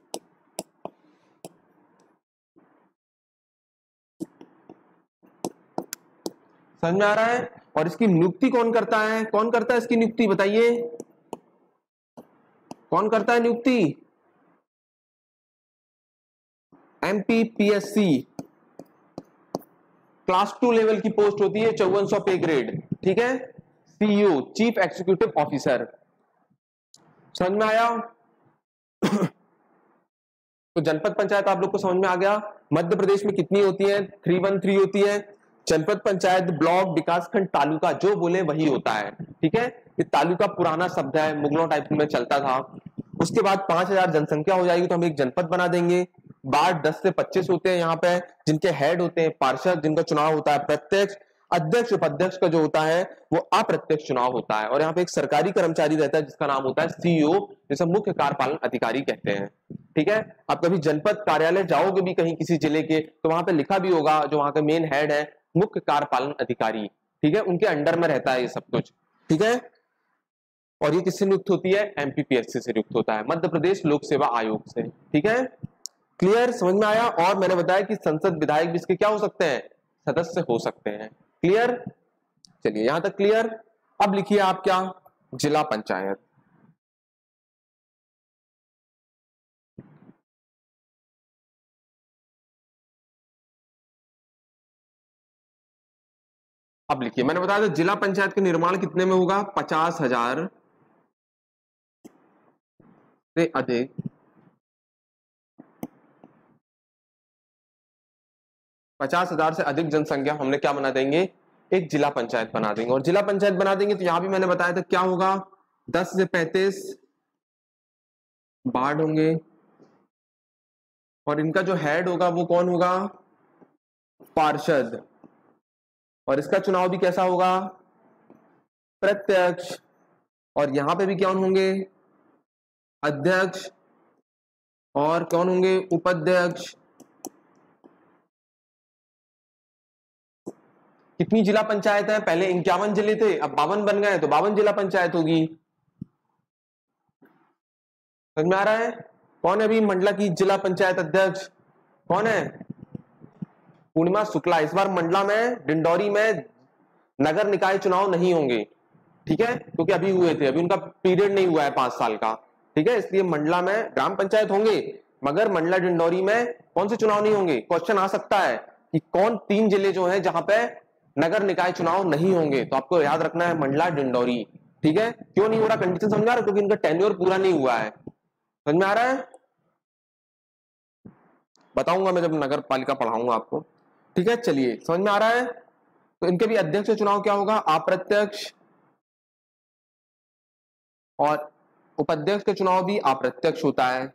समझ में आ रहा है? और इसकी नियुक्ति कौन करता है? कौन करता है इसकी नियुक्ति? बताइए, कौन करता है नियुक्ति? एमपीपीएससी क्लास टू लेवल की पोस्ट होती है, चौवन सौ पे ग्रेड। ठीक है, सीईओ, चीफ एग्जीक्यूटिव ऑफिसर। समझ में आया? तो जनपद पंचायत आप लोग को समझ में आ गया। मध्य प्रदेश में कितनी होती है? थ्री वन थ्री होती है। जनपद पंचायत, ब्लॉक, विकासखंड, तालुका, जो बोले वही होता है। ठीक है, ये तालुका पुराना शब्द है, मुगलों टाइप में चलता था। उसके बाद पांच हजार जनसंख्या हो जाएगी तो हम एक जनपद बना देंगे। वार्ड दस से पच्चीस होते हैं यहाँ पे, जिनके हेड होते हैं पार्षद, जिनका चुनाव होता है प्रत्यक्ष। अध्यक्ष उपाध्यक्ष का जो होता है वो अप्रत्यक्ष चुनाव होता है। और यहाँ पे एक सरकारी कर्मचारी रहता है जिसका नाम होता है सीईओ, जिसे मुख्य कार्यपालन अधिकारी कहते हैं। ठीक है, आप कभी जनपद कार्यालय जाओगे भी कहीं किसी जिले के, तो वहां पे लिखा भी होगा, जो वहां का मेन हेड है, मुख्य कार्यपालन अधिकारी। ठीक है, उनके अंडर में रहता है ये सब कुछ। ठीक है, और ये किससे नियुक्त होती है? एमपीपीएससी से नियुक्त होता है, मध्य प्रदेश लोक सेवा आयोग से। ठीक है, क्लियर, समझ में आया? और मैंने बताया कि संसद विधायक भी इसके क्या हो सकते हैं? सदस्य हो सकते हैं। क्लियर? चलिए, यहां तक क्लियर। अब लिखिए आप क्या? जिला पंचायत। अब लिखिए, मैंने बताया था जिला पंचायत का निर्माण कितने में होगा? पचास हजार से अधिक पचास हजार से अधिक जनसंख्या हमने क्या बना देंगे, एक जिला पंचायत बना देंगे। और जिला पंचायत बना देंगे तो यहां भी मैंने बताया था क्या होगा, दस से पैंतीस वार्ड होंगे और इनका जो हेड होगा वो कौन होगा, पार्षद। और इसका चुनाव भी कैसा होगा, प्रत्यक्ष। और यहां पे भी कौन होंगे, अध्यक्ष और कौन होंगे, उपाध्यक्ष। कितनी जिला पंचायत है, पहले इक्यावन जिले थे, अब बावन बन गए तो बावन जिला पंचायत होगी। समझ में आ रहा है। कौन है अभी मंडला की जिला पंचायत अध्यक्ष, कौन है, पूर्णिमा शुक्ला। इस बार मंडला में, डिंडौरी में नगर निकाय चुनाव नहीं होंगे, ठीक है, क्योंकि अभी हुए थे, अभी उनका पीरियड नहीं हुआ है पांच साल का, ठीक है, इसलिए मंडला में ग्राम पंचायत होंगे, मगर मंडला डिंडौरी में कौन से चुनाव नहीं होंगे। क्वेश्चन आ सकता है कि कौन तीन जिले जो है जहां पे नगर निकाय चुनाव नहीं होंगे, तो आपको याद रखना है मंडला डिंडौरी, ठीक है। क्यों नहीं हो रहा, कंडीशन समझ आ रहा है, क्योंकि इनका टेन्योर पूरा नहीं हुआ है। समझ में आ रहा है, बताऊंगा मैं जब नगर पालिका पढ़ाऊंगा आपको, ठीक है। चलिए समझ में आ रहा है। तो इनके भी अध्यक्ष चुनाव क्या होगा, अप्रत्यक्ष, और उपाध्यक्ष का चुनाव भी अप्रत्यक्ष होता है,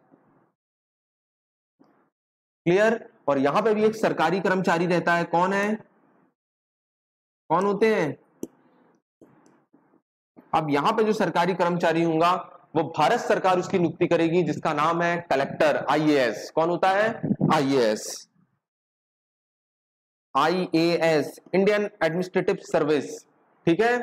क्लियर। और यहां पे भी एक सरकारी कर्मचारी रहता है, कौन है, कौन होते हैं। अब यहां पे जो सरकारी कर्मचारी होगा वो भारत सरकार उसकी नियुक्ति करेगी, जिसका नाम है कलेक्टर, आईएएस। कौन होता है, IAS, IAS, Indian administrative service, ठीक है।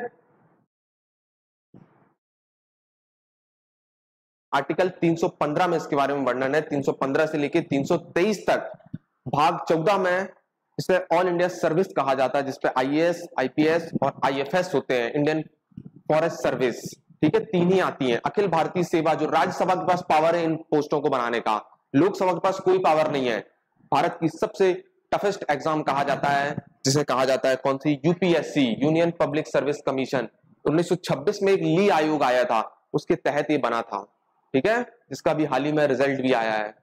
आर्टिकल तीन सौ पंद्रह में इसके बारे में वर्णन है, तीन सौ पंद्रह से लेके तीन सौ तेईस तक। भाग चौदह में इसे ऑल इंडिया सर्विस कहा जाता है, जिसपे आईएएस, आईपीएस और आईएफएस होते हैं, इंडियन फॉरेस्ट सर्विस, ठीक है, तीन ही आती हैं। अखिल भारतीय सेवा, जो राज्यसभा के पास पावर है इन पोस्टों को बनाने का, लोकसभा के पास कोई पावर नहीं है। भारत की सबसे टफेस्ट एग्जाम कहा जाता है, जिसे कहा जाता है कौन सी, UPSC, union public service commission. उन्नीस सौ छब्बीस में एक ली आयोग आया था, उसके तहत ये बना था, ठीक है, जिसका भी हाल ही में रिजल्ट भी आया है।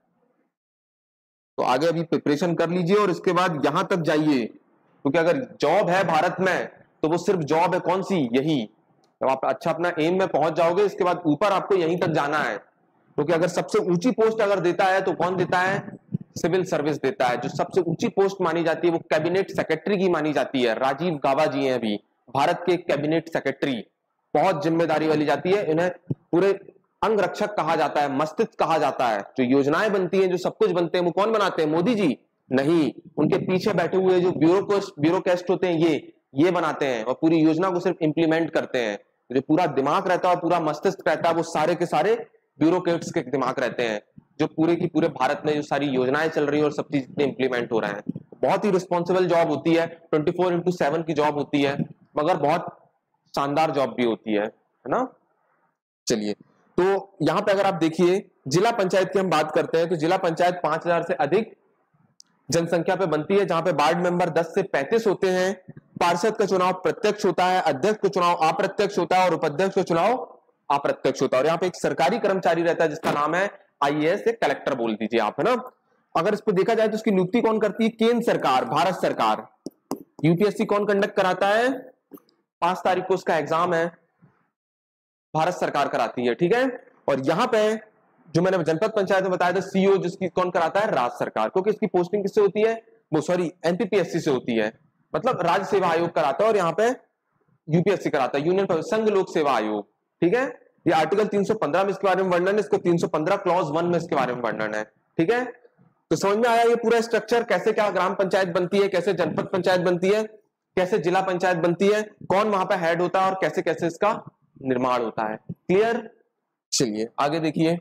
तो आगे अभी प्रिपरेशन कर लीजिए और इसके बाद यहां तक जाइए, क्योंकि अगर जॉब है भारत में तो वो सिर्फ जॉब है, कौन सी, यही। तो आप अच्छा अपना एम में पहुंच जाओगे, इसके बाद ऊपर आपको यहीं तक जाना है, क्योंकि अगर सबसे ऊंची पोस्ट अगर देता है तो कौन देता है, सिविल सर्विस देता है। जो सबसे ऊंची पोस्ट मानी जाती है वो कैबिनेट सेक्रेटरी की मानी जाती है। राजीव गाबा जी हैं अभी भारत के कैबिनेट सेक्रेटरी, बहुत जिम्मेदारी वाली जाती है। इन्हें पूरे अंग रक्षक कहा जाता है, मस्तिष्क कहा जाता है। जो योजनाएं बनती हैं, जो सब कुछ बनते हैं, वो कौन बनाते हैं, मोदी जी नहीं, उनके पीछे बैठे हुए जो ब्यूरोक्रेस्ट ब्यूरोक्रेस्ट होते हैं, ये ये बनाते हैं और पूरी योजना को सिर्फ इंप्लीमेंट करते हैं। जो पूरा दिमाग रहता है, पूरा मस्तिष्क रहता है, वो सारे के सारे ब्यूरोक्रेट्स के दिमाग रहते हैं, जो पूरे की पूरे भारत में जो सारी योजनाएं चल रही है और सब चीज इंप्लीमेंट हो रहा है। बहुत ही रिस्पॉन्सिबल जॉब होती है, ट्वेंटी फोर इंटू सेवन की जॉब होती है, मगर बहुत शानदार जॉब भी होती है, है ना। चलिए, तो यहां पे अगर आप देखिए जिला पंचायत की हम बात करते हैं, तो जिला पंचायत पांच हजार से अधिक जनसंख्या पे बनती है, जहां पे वार्ड मेंबर दस से पैंतीस होते हैं। पार्षद का चुनाव प्रत्यक्ष होता है, अध्यक्ष का चुनाव अप्रत्यक्ष होता है और उपाध्यक्ष का चुनाव अप्रत्यक्ष होता है। और यहाँ पे एक सरकारी कर्मचारी रहता है जिसका नाम है आईएएस, एक कलेक्टर बोल दीजिए आप, है ना। अगर इस पर देखा जाए तो उसकी नियुक्ति कौन करती है, केंद्र सरकार, भारत सरकार। यूपीएससी कौन कंडक्ट कराता है, पांच तारीख को उसका एग्जाम है, भारत सरकार कराती है, ठीक है। और यहां पे जो मैंने जनपद पंचायत में बताया था, सीओ जिसकी कौन कराता है, राज्य सरकार, क्योंकि इसकी पोस्टिंग किससे होती है, वो सॉरी एमपीपीएससी से होती है, मतलब राज्य सेवा आयोग कराता है। और यहाँ पे यूपीएससी कराता है, यूनियन संघ लोक सेवा आयोग, ठीक है। ये आर्टिकल तीन सौ पंद्रह में इसके बारे में वर्णन है, इसको तीन सौ पंद्रह क्लॉज वन में इसके बारे में वर्णन है, ठीक है। तो समझ में आया ये पूरा स्ट्रक्चर, कैसे क्या ग्राम पंचायत बनती है, कैसे जनपद पंचायत बनती है, कैसे जिला पंचायत बनती है, कौन वहां पे हेड होता है और कैसे कैसे इसका निर्माण होता है, क्लियर। चलिए आगे देखिए,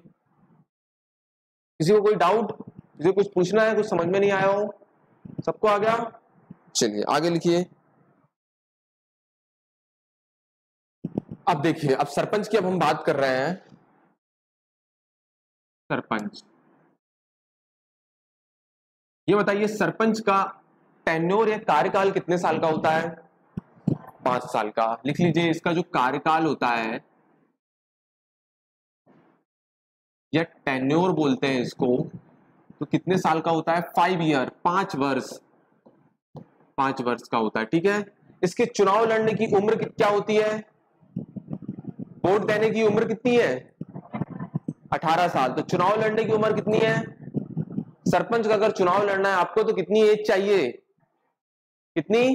किसी को कोई डाउट, किसी को कुछ पूछना है, कुछ समझ में नहीं आया हो, सबको आ गया। चलिए आगे लिखिए। अब देखिए, अब सरपंच की अब हम बात कर रहे हैं। सरपंच, ये बताइए सरपंच का टेन्योर या कार्यकाल कितने साल का होता है, पांच साल का। लिख लीजिए, इसका जो कार्यकाल होता है या टेन्योर बोलते हैं इसको, तो कितने साल का होता है, फाइव ईयर, पांच वर्ष। पांच वर्ष का होता है, ठीक है। इसके चुनाव लड़ने की उम्र क्या होती है, वोट देने की उम्र कितनी है, अठारह साल। तो चुनाव लड़ने की उम्र कितनी है, सरपंच का अगर चुनाव लड़ना है आपको तो कितनी एज चाहिए, कितनी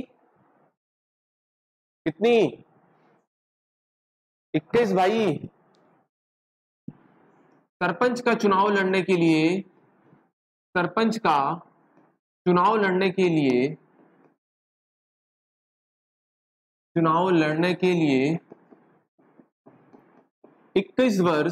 कितनी इक्कीस भाई। सरपंच का चुनाव लड़ने के लिए सरपंच का चुनाव लड़ने के लिए चुनाव लड़ने के लिए इक्कीस वर्ष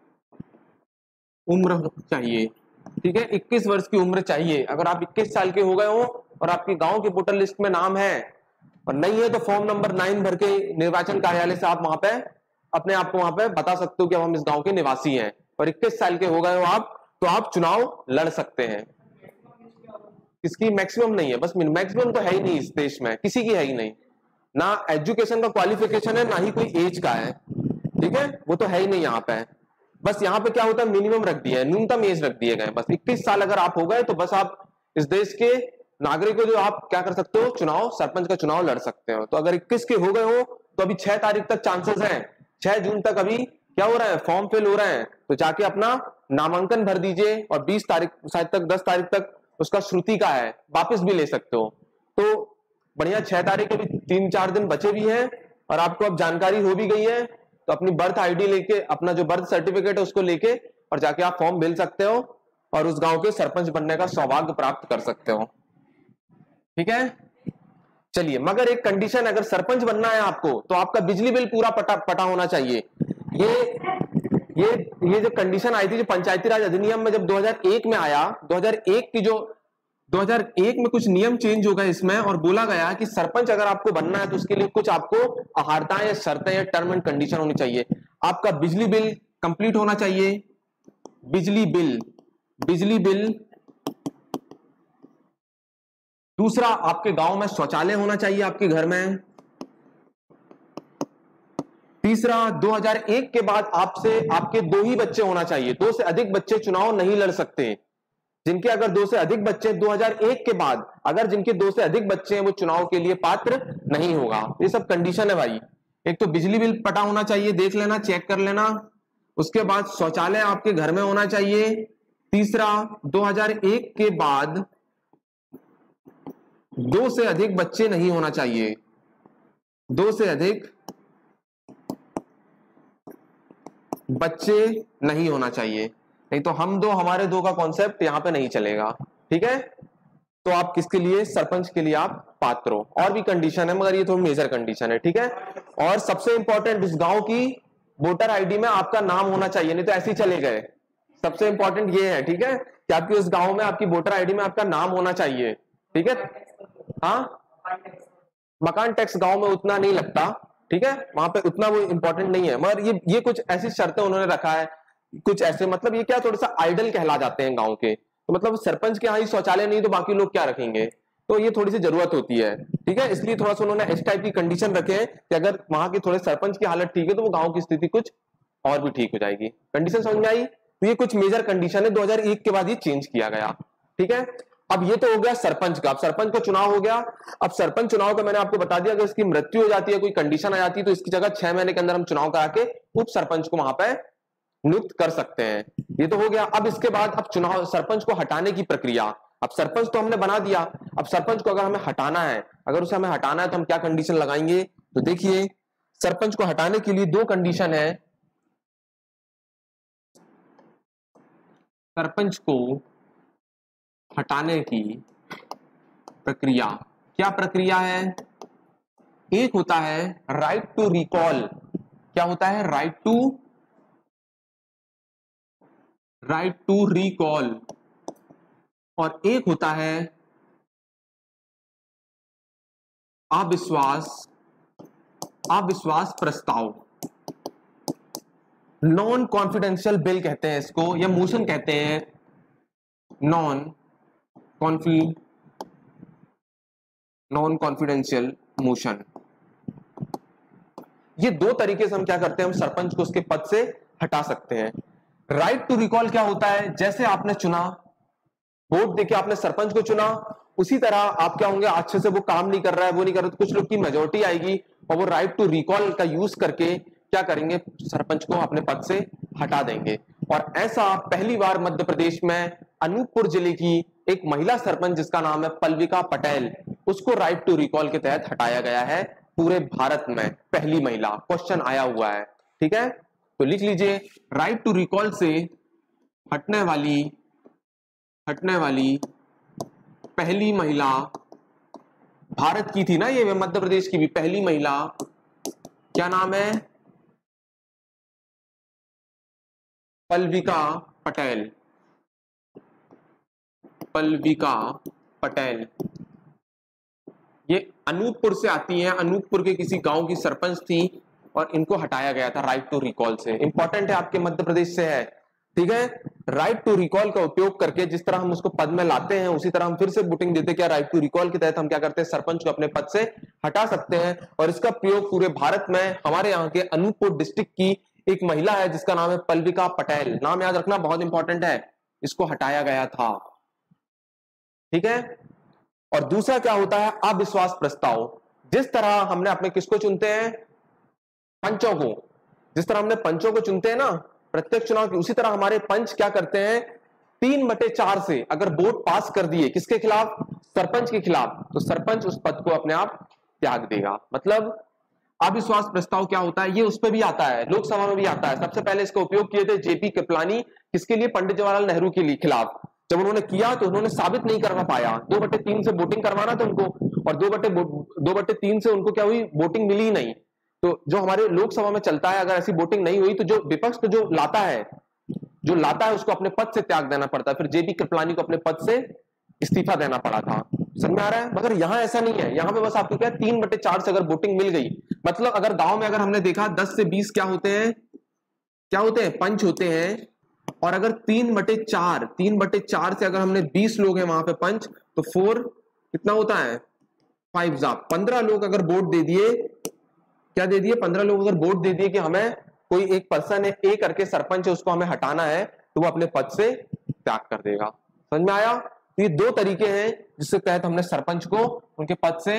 उम्र चाहिए, ठीक है। इक्कीस वर्ष की उम्र चाहिए। अगर आप इक्कीस साल के हो गए हो और आपके गांव के वोटर लिस्ट में नाम है और नहीं है तो फॉर्म नंबर नाइन भर के निर्वाचन कार्यालय से आप वहां पे अपने आप को वहां पे बता सकते हो कि हम इस गांव के निवासी हैं, और इक्कीस साल के हो गए हो आप तो आप चुनाव लड़ सकते हैं। इसकी मैक्सिमम नहीं है, बस मैक्सिमम तो है ही नहीं इस देश में, किसी की है ही नहीं, ना एजुकेशन का क्वालिफिकेशन है ना ही कोई एज का है, ठीक है, वो तो है ही नहीं यहाँ पे। बस यहाँ पे क्या होता है, मिनिमम रख दिया है, न्यूनतम एज रख दिए गए, बस इक्कीस साल अगर आप हो गए तो बस आप इस देश के नागरिक हो, जो आप क्या कर सकते हो, चुनाव सरपंच का चुनाव लड़ सकते हो। तो अगर इक्कीस के हो गए हो तो अभी छह तारीख तक चांसेस हैं, छह जून तक अभी क्या हो रहा है, फॉर्म फिल हो रहे हैं, तो जाके अपना नामांकन भर दीजिए और बीस तारीख शायद तक दस तारीख तक उसका श्रुति का है, वापस भी ले सकते हो। तो बढ़िया, छह तारीख के भी तीन चार दिन बचे भी हैं और आपको अब जानकारी हो भी गई है, तो अपनी बर्थ आईडी लेके, अपना जो बर्थ सर्टिफिकेट है उसको लेके और जाके आप फॉर्म भर सकते हो और उस गांव के सरपंच बनने का सौभाग्य प्राप्त कर सकते हो, ठीक है। चलिए, मगर एक कंडीशन, अगर सरपंच बनना है आपको तो आपका बिजली बिल पूरा पटा पटा होना चाहिए। ये ये ये जो कंडीशन आई थी, जो पंचायती राज अधिनियम में जब दो हज़ार एक में आया, दो हज़ार एक की जो दो हज़ार एक में कुछ नियम चेंज हो गए इसमें, और बोला गया कि सरपंच अगर आपको बनना है तो उसके लिए कुछ आपको अहार्ताएं या शर्तें या टर्म एंड कंडीशन होनी चाहिए। आपका बिजली बिल कंप्लीट होना चाहिए, बिजली बिल बिजली बिल दूसरा, आपके गांव में शौचालय होना चाहिए आपके घर में। तीसरा, दो हज़ार एक के बाद आपसे आपके दो ही बच्चे होना चाहिए, दो से अधिक बच्चे चुनाव नहीं लड़ सकते। जिनके अगर दो से अधिक बच्चे, दो हज़ार एक के बाद अगर जिनके दो से अधिक बच्चे हैं वो चुनाव के लिए पात्र नहीं होगा। ये सब कंडीशन है भाई। एक तो बिजली बिल पटा होना चाहिए, देख लेना, चेक कर लेना। उसके बाद शौचालय आपके घर में होना चाहिए। तीसरा, दो हज़ार एक के बाद दो से अधिक बच्चे नहीं होना चाहिए, दो से अधिक बच्चे नहीं होना चाहिए, नहीं तो हम दो हमारे दो का कॉन्सेप्ट यहां पे नहीं चलेगा, ठीक है। तो आप किसके लिए, सरपंच के लिए आप पात्र हो। और भी कंडीशन है मगर ये थोड़ी मेजर कंडीशन है, ठीक है। और सबसे इंपॉर्टेंट, उस गांव की वोटर आईडी में आपका नाम होना चाहिए, नहीं तो ऐसे ही चले गए। सबसे इंपॉर्टेंट ये है, ठीक है, कि आपकी उस गांव में आपकी वोटर आईडी में आपका नाम होना चाहिए, ठीक है। हाँ, मकान टैक्स गांव में उतना नहीं लगता, ठीक है, वहां पे उतना वो इंपॉर्टेंट नहीं है, मगर ये ये कुछ ऐसी शर्तें उन्होंने रखा है, कुछ ऐसे, मतलब ये क्या थोड़ा सा आइडल कहला जाते हैं गांव के, तो मतलब सरपंच के यहाँ ही शौचालय नहीं तो बाकी लोग क्या रखेंगे, तो ये थोड़ी सी जरूरत होती है, ठीक है। इसलिए थोड़ा सा उन्होंने इस टाइप की कंडीशन रखे हैं कि अगर वहां के थोड़े सरपंच की हालत ठीक है तो वो गाँव की स्थिति कुछ और भी ठीक हो जाएगी। कंडीशन समझ में आई। तो ये कुछ मेजर कंडीशन है, दो हज़ार एक के बाद ये चेंज किया गया, ठीक है। अब ये तो हो गया सरपंच का। अब सरपंच का चुनाव हो गया। अब सरपंच चुनाव का मैंने आपको बता दिया, अगर इसकी मृत्यु हो जाती है, कोई कंडीशन आ जाती है, तो इसकी जगह छह महीने के अंदर हम चुनाव करा के उप सरपंच को वहां पे नियुक्त कर सकते हैं। ये तो हो गया। अब इसके बाद अब चुनाव, सरपंच को हटाने की प्रक्रिया। अब सरपंच तो हमने बना दिया, अब सरपंच को अगर हमें हटाना है, अगर उसे हमें हटाना है तो हम क्या कंडीशन लगाएंगे, तो देखिए, सरपंच को हटाने के लिए दो कंडीशन है। सरपंच को हटाने की प्रक्रिया, क्या प्रक्रिया है, एक होता है राइट टू रिकॉल। क्या होता है, right to right to recall, और एक होता है अविश्वास अविश्वास प्रस्ताव। नॉन कॉन्फिडेंशियल बिल कहते हैं इसको, या मोशन कहते हैं, non confi non confidential motion. ये दो तरीके से हम क्या करते हैं, हम सरपंच को उसके पद से हटा सकते हैं। राइट टू रिकॉल क्या होता है, जैसे आपने चुना, वोट देके आपने सरपंच को चुना, उसी तरह आप क्या होंगे, अच्छे से वो काम नहीं कर रहा है, वो नहीं कर रहा, तो कुछ लोग की मेजोरिटी आएगी और वो राइट टू रिकॉल का यूज करके क्या करेंगे, सरपंच को अपने पद से हटा देंगे। और ऐसा पहली बार मध्य प्रदेश में अनूपपुर जिले की एक महिला सरपंच जिसका नाम है पल्विका पटेल, उसको राइट टू रिकॉल के तहत हटाया गया है। पूरे भारत में पहली महिला, क्वेश्चन आया हुआ है, ठीक है, तो लिख लीजिए राइट टू रिकॉल से हटने वाली हटने वाली पहली महिला भारत की थी ना, ये मध्य प्रदेश की भी पहली महिला, क्या नाम है, पल्विका पटेल। पल्विका पटेल ये अनूपपुर से आती हैं, अनूपपुर के किसी गांव की सरपंच थी और इनको हटाया गया था राइट टू रिकॉल से। इंपॉर्टेंट है, आपके मध्य प्रदेश से है, ठीक है। राइट टू रिकॉल का उपयोग करके जिस तरह हम उसको पद में लाते हैं, उसी तरह हम फिर से वोटिंग देते हैं। क्या राइट टू रिकॉल के तहत हम क्या करते हैं, सरपंच को अपने पद से हटा सकते हैं। और इसका प्रयोग पूरे भारत में हमारे यहाँ के अनूपपुर डिस्ट्रिक्ट की एक महिला है जिसका नाम है पल्विका पटेल, नाम याद रखना बहुत इंपॉर्टेंट है, इसको हटाया गया था, ठीक है। और दूसरा क्या होता है, अविश्वास प्रस्ताव। जिस तरह हमने अपने किसको चुनते हैं, पंचों को, जिस तरह हमने पंचों को चुनते हैं ना प्रत्येक चुनाव की, उसी तरह हमारे पंच क्या करते हैं, तीन बटे चार से अगर वोट पास कर दिए किसके खिलाफ, सरपंच के खिलाफ, तो सरपंच उस पद को अपने आप त्याग देगा। मतलब अविश्वास प्रस्ताव क्या होता है, ये उस पर भी आता है, लोकसभा में भी आता है। सबसे पहले इसका उपयोग किए थे जेपी कृपलानी, किसके लिए, पंडित जवाहरलाल नेहरू के लिए खिलाफ। जब उन्होंने किया तो उन्होंने साबित नहीं करवा पाया, दो बटे तीन से वोटिंग करवाना था उनको, और दो बटे दो बटे तीन से उनको क्या हुई, वोटिंग मिली ही नहीं। तो जो हमारे लोकसभा में चलता है, अगर ऐसी वोटिंग नहीं हुई तो जो विपक्ष को जो लाता है जो लाता है उसको अपने पद से त्याग देना पड़ता है। फिर जेपी कृपलानी को अपने पद से इस्तीफा देना पड़ा था, समझ में आ रहा है। मगर यहां ऐसा नहीं है, यहां पे बस आपको क्या, तीन बटे चार से अगर वोटिंग मिल गई, मतलब अगर गांव में अगर हमने देखा दस से बीस क्या होते हैं, क्या होते हैं, पंच होते हैं, और अगर तीन बटे चार तीन बटे चार से अगर हमने बीस लोग हैं वहां पे पंच, तो फोर कितना होता है, फाइव जा पंद्रह लोग अगर वोट दे दिए, क्या दे दिए, पंद्रह लोग अगर वोट दे दिए कि हमें कोई एक पर्सन है ए करके सरपंच है उसको हमें हटाना है, तो वो अपने पद से त्याग कर देगा। समझ में आया। तो ये दो तरीके हैं जिसके तहत हमने सरपंच को उनके पद से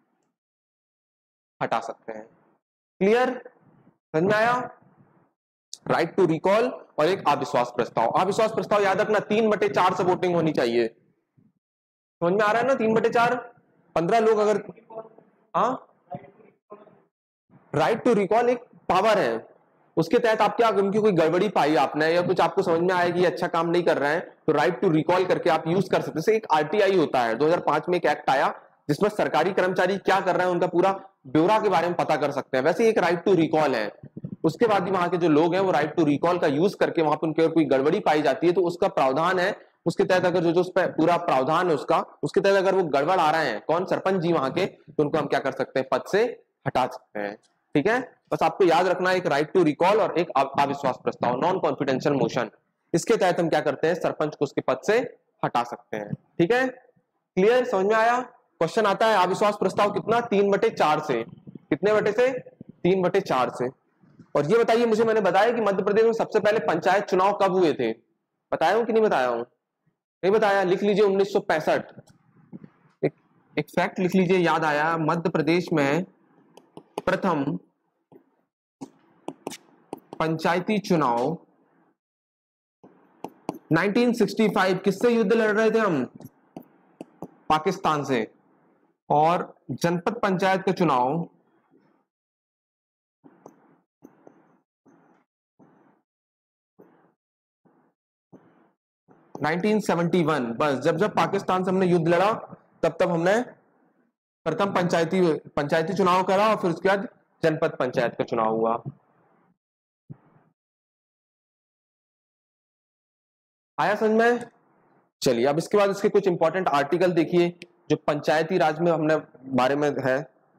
हटा सकते हैं। क्लियर, समझ में आया। राइट टू रिकॉल और एक अविश्वास प्रस्ताव। अविश्वास प्रस्ताव याद रखना तीन बटे चार से वोटिंग होनी चाहिए, समझ में आ रहा है ना, तीन बटे चार, पंद्रह लोग अगर, हाँ, राइट टू रिकॉल एक पावर है, उसके तहत आप क्या, उनकी कोई गड़बड़ी पाई आपने या कुछ आपको समझ में आया कि ये अच्छा काम नहीं कर रहे हैं, तो राइट टू रिकॉल करके आप यूज कर सकते हैं। जैसे एक आरटीआई होता है, दो हज़ार पाँच में एक एक्ट आया जिसमें सरकारी कर्मचारी क्या कर रहे हैं उनका पूरा ब्यौरा के बारे में पता कर सकते हैं, वैसे एक राइट टू रिकॉल है। उसके बाद भी वहां के जो लोग हैं वो राइट टू रिकॉल का यूज करके वहां पर उनके कोई गड़बड़ी पाई जाती है तो उसका प्रावधान है, उसके तहत अगर जो जो उस पर पूरा प्रावधान है उसका, उसके तहत अगर वो गड़बड़ आ रहे हैं, कौन, सरपंच जी वहां के, तो उनको हम क्या कर सकते हैं, पद से हटा सकते हैं। ठीक है, बस आपको याद रखना है एक राइट टू रिकॉल और एक अविश्वास प्रस्ताव, नॉन कॉन्फिडेंशियल मोशन, इसके तहत हम क्या करते हैं, सरपंच को उसके पद से हटा सकते हैं। ठीक है, क्लियर, समझ में आया। क्वेश्चन आता है अविश्वास प्रस्ताव कितना, तीन बटे चार से, कितने बटे से, तीन बटे चार से। और ये बताइए मुझे, मैंने बताया कि मध्य प्रदेश में सबसे पहले पंचायत चुनाव कब हुए थे, बताया हूं कि नहीं बताया हूं, नहीं बताया, लिख लीजिए उन्नीस सौ पैंसठ। एक, एक फैक्ट लिख लीजिए, याद आया, मध्य प्रदेश में प्रथम पंचायती चुनाव उन्नीस सौ पैंसठ, किससे युद्ध लड़ रहे थे हम, पाकिस्तान से। और जनपद पंचायत का चुनाव उन्नीस सौ इकहत्तर, बस जब जब पाकिस्तान से हमने युद्ध लड़ा तब तब हमने प्रथम पंचायती पंचायती चुनाव करा और फिर उसके बाद जनपद पंचायत का चुनाव हुआ। आया समझ में। चलिए अब इसके बाद इसके कुछ इंपॉर्टेंट आर्टिकल देखिए जो पंचायती राज में हमने बारे में है।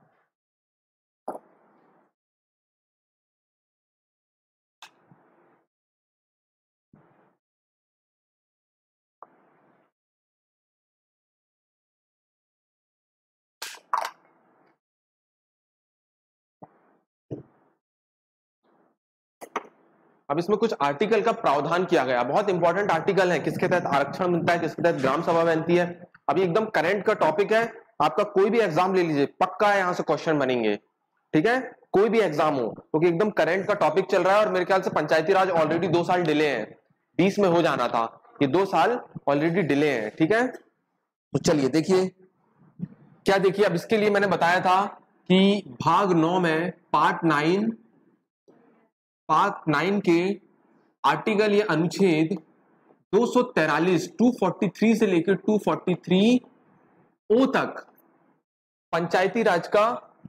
अब इसमें कुछ आर्टिकल का प्रावधान किया गया, बहुत इंपॉर्टेंट आर्टिकल है, किसके तहत आरक्षण मिलता है, किसके तहत ग्राम सभा बनती है, अभी एकदम करंट का टॉपिक है, आपका कोई भी एग्जाम ले लीजिए, पक्का है यहां से क्वेश्चन बनेंगे, ठीक है, कोई भी एग्जाम हो, क्योंकि एकदम करंट का टॉपिक चल रहा है। और मेरे ख्याल से पंचायती राज ऑलरेडी दो साल डिले है, बीस में हो जाना था, ये दो साल ऑलरेडी डिले है, ठीक है। तो चलिए देखिए क्या, देखिए अब इसके लिए मैंने बताया था कि भाग नौ में पार्ट नाइन, पार्ट नाइन के आर्टिकल या अनुच्छेद दो सौ तैरालीस दो सौ तैंतालीस से लेकर दो सौ तैंतालीस ओ तक पंचायती राज का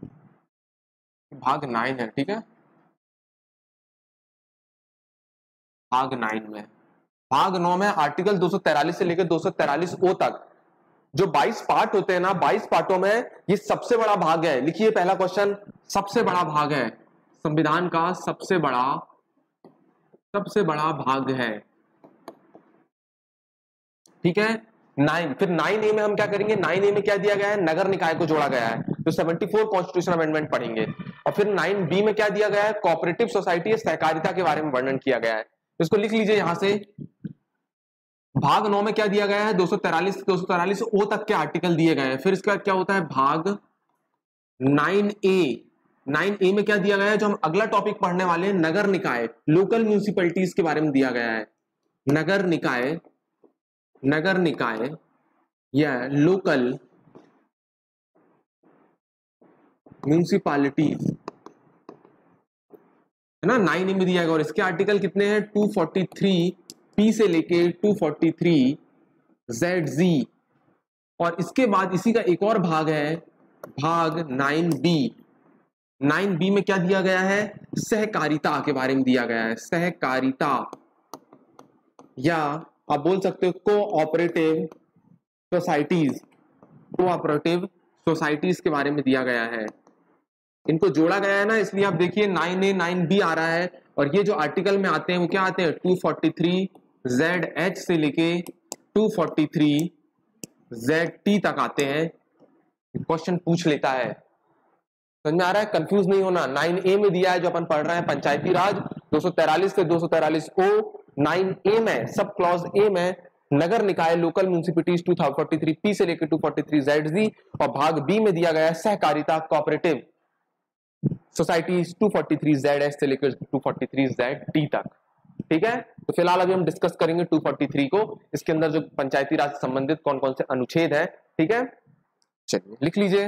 भाग नाइन है, ठीक है, भाग नाइन में, भाग नौ में आर्टिकल दो सौ तैंतालीस से लेकर दो सौ तैंतालीस ओ तक जो बाईस पार्ट होते हैं ना, बाईस पार्टों में ये सबसे बड़ा भाग है। लिखिए पहला क्वेश्चन, सबसे बड़ा भाग है, संविधान का सबसे बड़ा सबसे बड़ा भाग है, ठीक है। नाइन, फिर नाइन ए में हम क्या करेंगे, नाइन ए में क्या दिया गया है, नगर निकाय को जोड़ा गया है, तो चौहत्तर कॉन्स्टिट्यूशन अमेंडमेंट पढ़ेंगे। और फिर नाइन बी में क्या दिया गया है, कोऑपरेटिव सोसाइटी, सहकारिता के बारे में वर्णन किया गया है। इसको लिख लीजिए यहां से। भाग नौ में क्या दिया गया है, दो सौ तैंतालीस दो सौ तैंतालीस ओ तक के आर्टिकल दिए गए हैं। फिर इसके बाद क्या होता है, भाग नाइन ए, नाइन ए में क्या दिया गया है, जो हम अगला टॉपिक पढ़ने वाले हैं, नगर निकाय, लोकल म्यूनिसिपैलिटीज के बारे में दिया गया है। नगर निकाय, नगर निकाय या लोकल म्यूनिसिपैलिटीज, है ना, नाइन ए में दिया गया। और इसके आर्टिकल कितने हैं, दो सौ तैंतालीस पी से लेके दो सौ तैंतालीस जेड जी। और इसके बाद इसी का एक और भाग है, भाग नाइन बी। नाइन बी में क्या दिया गया है, सहकारिता के बारे में दिया गया है, सहकारिता, या आप बोल सकते हो कोऑपरेटिव सोसाइटीज, कोऑपरेटिव सोसाइटीज के बारे में दिया गया है। इनको जोड़ा गया है ना, इसलिए आप देखिए नाइन ए नाइन बी आ रहा है। और ये जो आर्टिकल में आते हैं वो क्या आते हैं, दो सौ तैंतालीस जेड एच से लेके दो सौ तैंतालीस जेड टी तक आते हैं। क्वेश्चन पूछ लेता है, समझ में आ रहा है, कंफ्यूज नहीं होना। नाइन ए में दिया है जो अपन पढ़ रहे हैं पंचायती राज, दो सौ तैंतालीस से दो सौ तैंतालीस ओ। नाइन ए में सब क्लॉज ए में नगर निकाय, लोकल म्यूनिसिपैलिटीज दो सौ तैंतालीस पी से लेकर दो सौ तैंतालीस जेड जी। और भाग बी में दिया गया है सहकारिता, कोऑपरेटिव सोसाइटीज दो सौ तैंतालीस जेड एस से लेकर दो सौ तैंतालीस जेड टी तक, ठीक है। तो फिलहाल अभी हम डिस्कस करेंगे दो सौ तैंतालीस को, इसके अंदर जो पंचायती राज से संबंधित कौन कौन से अनुच्छेद है, ठीक है। चलिए लिख लीजिए।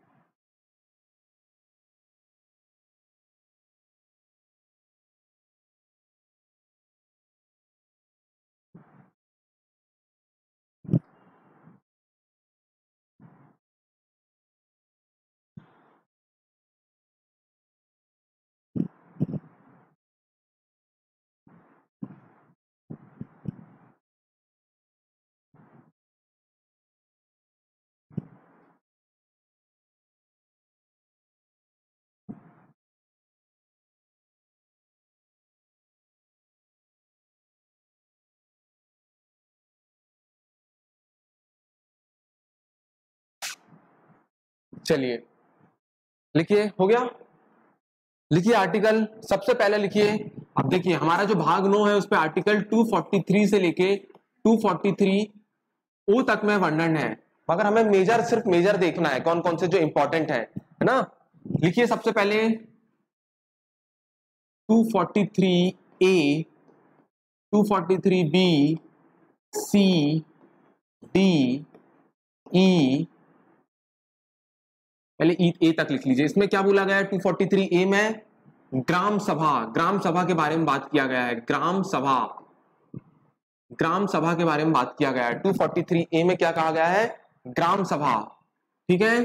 चलिए लिखिए, हो गया, लिखिए आर्टिकल सबसे पहले लिखिए। अब देखिए हमारा जो भाग नौ है उस पे आर्टिकल दो सौ तैंतालीस से लेके दो सौ तैंतालीस ओ तक में वर्णन है, मगर हमें मेजर, सिर्फ मेजर देखना है कौन कौन से जो इंपॉर्टेंट है, है ना। लिखिए सबसे पहले दो सौ तैंतालीस ए, दो सौ तैंतालीस बी, सी, डी, ई, पहले ई ए तक लिख लीजिए। इसमें क्या बोला गया है, दो सौ तैंतालीस ए में ग्राम सभा, ग्राम सभा के बारे में बात किया गया है, ग्राम सभा, ग्राम सभा के बारे में बात किया गया है। दो सौ तैंतालीस ए में क्या कहा गया है, ग्राम सभा, ठीक है,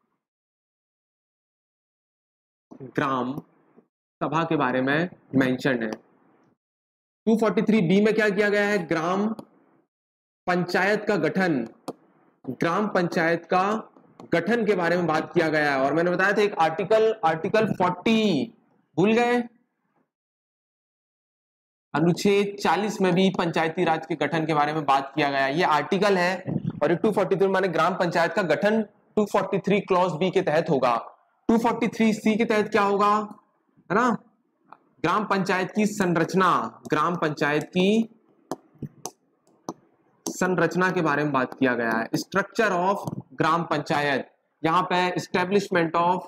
ग्राम सभा के बारे में मेंशन है। दो सौ तैंतालीस बी में क्या किया गया है, ग्राम पंचायत का गठन, ग्राम पंचायत का गठन के बारे में बात किया गया है। और मैंने बताया था एक आर्टिकल, आर्टिकल चालीस भूल गए, अनुच्छेद चालीस में भी पंचायती राज के गठन के बारे में बात किया गया है, ये आर्टिकल है। और दो सौ तैंतालीस माने ग्राम पंचायत का गठन दो सौ तैंतालीस क्लॉज बी के तहत होगा। दो सौ तैंतालीस सी के तहत क्या होगा, है ना, ग्राम पंचायत की संरचना, ग्राम पंचायत की संरचना के बारे में बात किया गया है। स्ट्रक्चर ऑफ ग्राम पंचायत, यहाँ पे एस्टेब्लिशमेंट ऑफ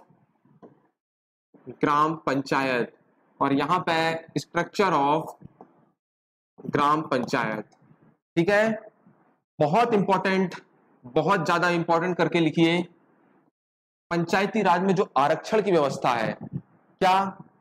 ग्राम पंचायत, और यहाँ पे स्ट्रक्चर ऑफ ग्राम पंचायत। ठीक है, बहुत इंपॉर्टेंट, बहुत ज्यादा इंपॉर्टेंट करके लिखिए। पंचायती राज में जो आरक्षण की व्यवस्था है, क्या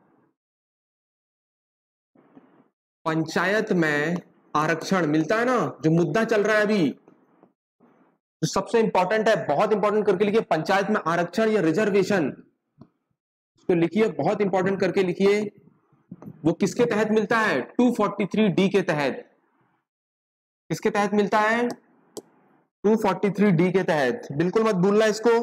पंचायत में आरक्षण मिलता है ना, जो मुद्दा चल रहा है अभी, जो सबसे इंपॉर्टेंट है, बहुत इंपॉर्टेंट करके लिखिए। पंचायत में आरक्षण या रिजर्वेशन, इसको लिखिए, बहुत इंपॉर्टेंट करके लिखिए। वो किसके तहत मिलता है? टू फोर्टी थ्री डी के तहत। किसके तहत मिलता है? टू फोर्टी थ्री डी के तहत। बिल्कुल मत भूलना इसको।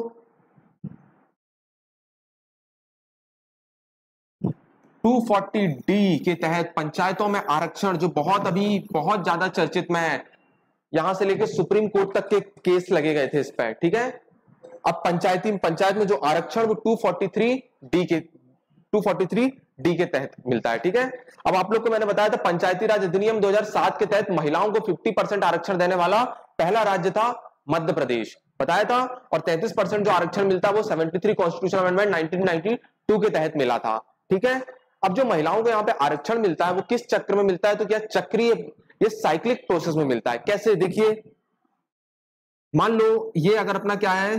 टू फोर्टी डी के तहत पंचायतों में आरक्षण, जो बहुत अभी बहुत ज्यादा चर्चित में है, यहां से लेकर सुप्रीम कोर्ट तक के केस लगे गए थे इस पर। ठीक है, अब पंचायती पंचायत में जो आरक्षण वो टू फोर्टी थ्री डी के टू फोर्टी थ्री डी के तहत मिलता है। ठीक है, अब आप लोग को मैंने बताया था पंचायती राज अधिनियम दो हज़ार सात के तहत महिलाओं को पचास परसेंट आरक्षण देने वाला पहला राज्य था मध्य प्रदेश, बताया था। और तैंतीस परसेंट जो आरक्षण मिलता है वो तिहत्तर constitution amendment nineteen ninety two के तहत मिला था। ठीक है, अब जो महिलाओं को यहाँ पे आरक्षण मिलता है वो किस चक्र में मिलता है? तो क्या चक्रीय, ये साइक्लिक प्रोसेस में मिलता है। कैसे? देखिए, मान लो ये अगर अपना क्या है,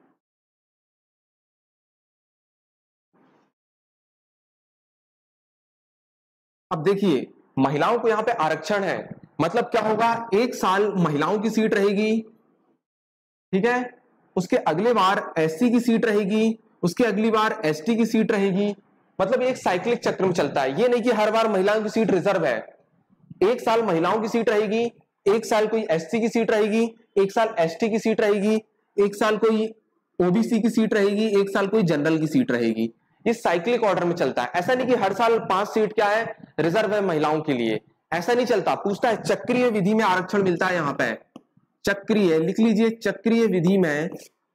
अब देखिए महिलाओं को यहाँ पे आरक्षण है, मतलब क्या होगा, एक साल महिलाओं की सीट रहेगी, ठीक है, उसके अगले बार एससी की सीट रहेगी, उसके अगली बार एसटी की सीट रहेगी। मतलब एक साइक्लिक चक्र में चलता है, ये नहीं कि हर बार महिलाओं की सीट रिजर्व है। एक साल महिलाओं की सीट रहेगी, एक साल कोई एससी की सीट रहेगी, एक साल एसटी की सीट रहेगी, एक साल कोई ओबीसी की सीट रहेगी, एक साल कोई जनरल की सीट रहेगी। ये साइक्लिक ऑर्डर में चलता है। ऐसा नहीं कि हर साल पांच सीट क्या है रिजर्व है महिलाओं के लिए, ऐसा नहीं चलता। पूछता है चक्रीय विधि में आरक्षण मिलता है। यहाँ पे चक्रीय लिख लीजिए, चक्रीय विधि में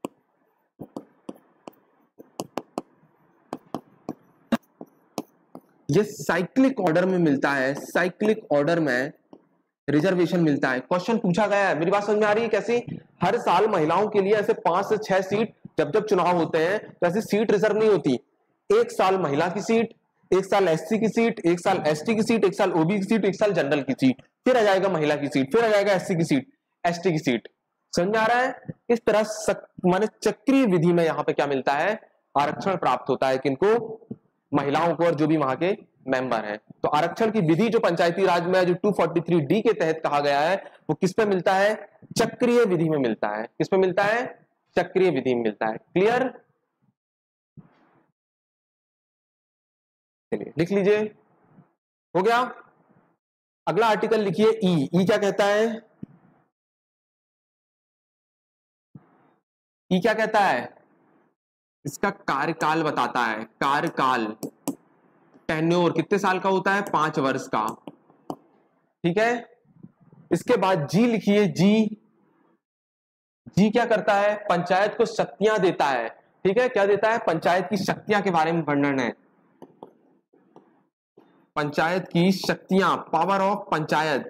ये साइक्लिक ऑर्डर में मिलता है, साइक्लिक ऑर्डर में रिजर्वेशन मिलता है। क्वेश्चन पूछा गया है, मेरी बात समझ में आ रही है कैसी? हर साल महिलाओं के लिए ऐसे पांच से छह सीट, जब जब चुनाव होते हैं तो ऐसी सीट रिजर्व नहीं होती। एक साल महिला की सीट, एक साल एससी की सीट, एक साल एसटी की सीट, एक साल ओबी की सीट, एक साल जनरल की सीट, फिर आ जाएगा महिला की सीट, फिर आ जाएगा एससी की सीट, एसटी की सीट। समझ में आ रहा है? इस तरह सक, माने चक्रीय विधि में यहाँ पे क्या मिलता है? आरक्षण प्राप्त होता है। किनको? महिलाओं को और जो भी वहां के मेंबर हैं। तो आरक्षण की विधि जो पंचायती राज में जो टू फोर्टी थ्री डी के तहत कहा गया है वो किस पे मिलता है? चक्रीय विधि में मिलता है। किस पे मिलता है? चक्रीय विधि में मिलता है। क्लियर? चलिए लिख लीजिए, हो गया। अगला आर्टिकल लिखिए ई। ई क्या कहता है? ई क्या कहता है? इसका कार्यकाल बताता है। कार्यकाल, टेन्योर कितने साल का होता है? पांच वर्ष का। ठीक है, इसके बाद जी लिखिए। जी, जी क्या करता है? पंचायत को शक्तियां देता है। ठीक है, क्या देता है? पंचायत की शक्तियां के बारे में वर्णन है। पंचायत की शक्तियां, पावर ऑफ पंचायत,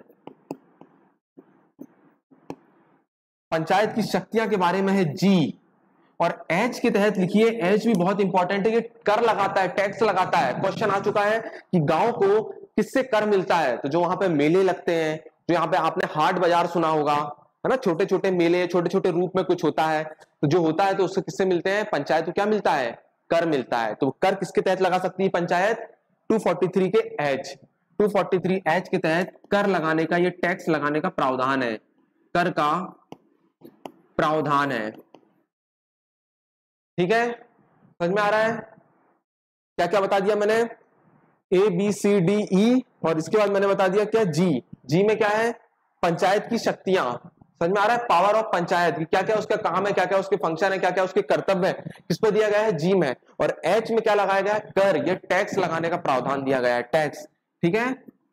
पंचायत की शक्तियां के बारे में है जी। और एच के तहत लिखिए, एच भी बहुत इंपॉर्टेंट है, ये कर लगाता है, टैक्स लगाता है। क्वेश्चन आ चुका है कि गांव को किससे कर मिलता है? तो जो वहां पे मेले लगते हैं, जो यहाँ पे आपने हाट बाजार सुना होगा, है ना, छोटे छोटे मेले, छोटे छोटे रूप में कुछ होता है, तो जो होता है तो उससे किससे मिलते हैं? पंचायत को क्या मिलता है? कर मिलता है। तो कर किसके तहत लगा सकती है पंचायत? टू फोर्टी थ्री के H, two forty three H के तहत कर लगाने का, ये टैक्स लगाने का प्रावधान है, कर का प्रावधान है। ठीक है, समझ में आ रहा है? क्या क्या बता दिया मैंने? A B C D E, और इसके बाद मैंने बता दिया क्या? जी। जी में क्या है? पंचायत की शक्तियां। समझ में आ रहा है? पावर ऑफ पंचायत, क्या क्या उसका काम है, क्या क्या उसके फंक्शन है, क्या क्या उसके कर्तव्य है, किस पे दिया गया है? जी में। और एच में क्या लगाया गया है? कर, ये टैक्स लगाने का प्रावधान दिया गया है, टैक्स। ठीक है,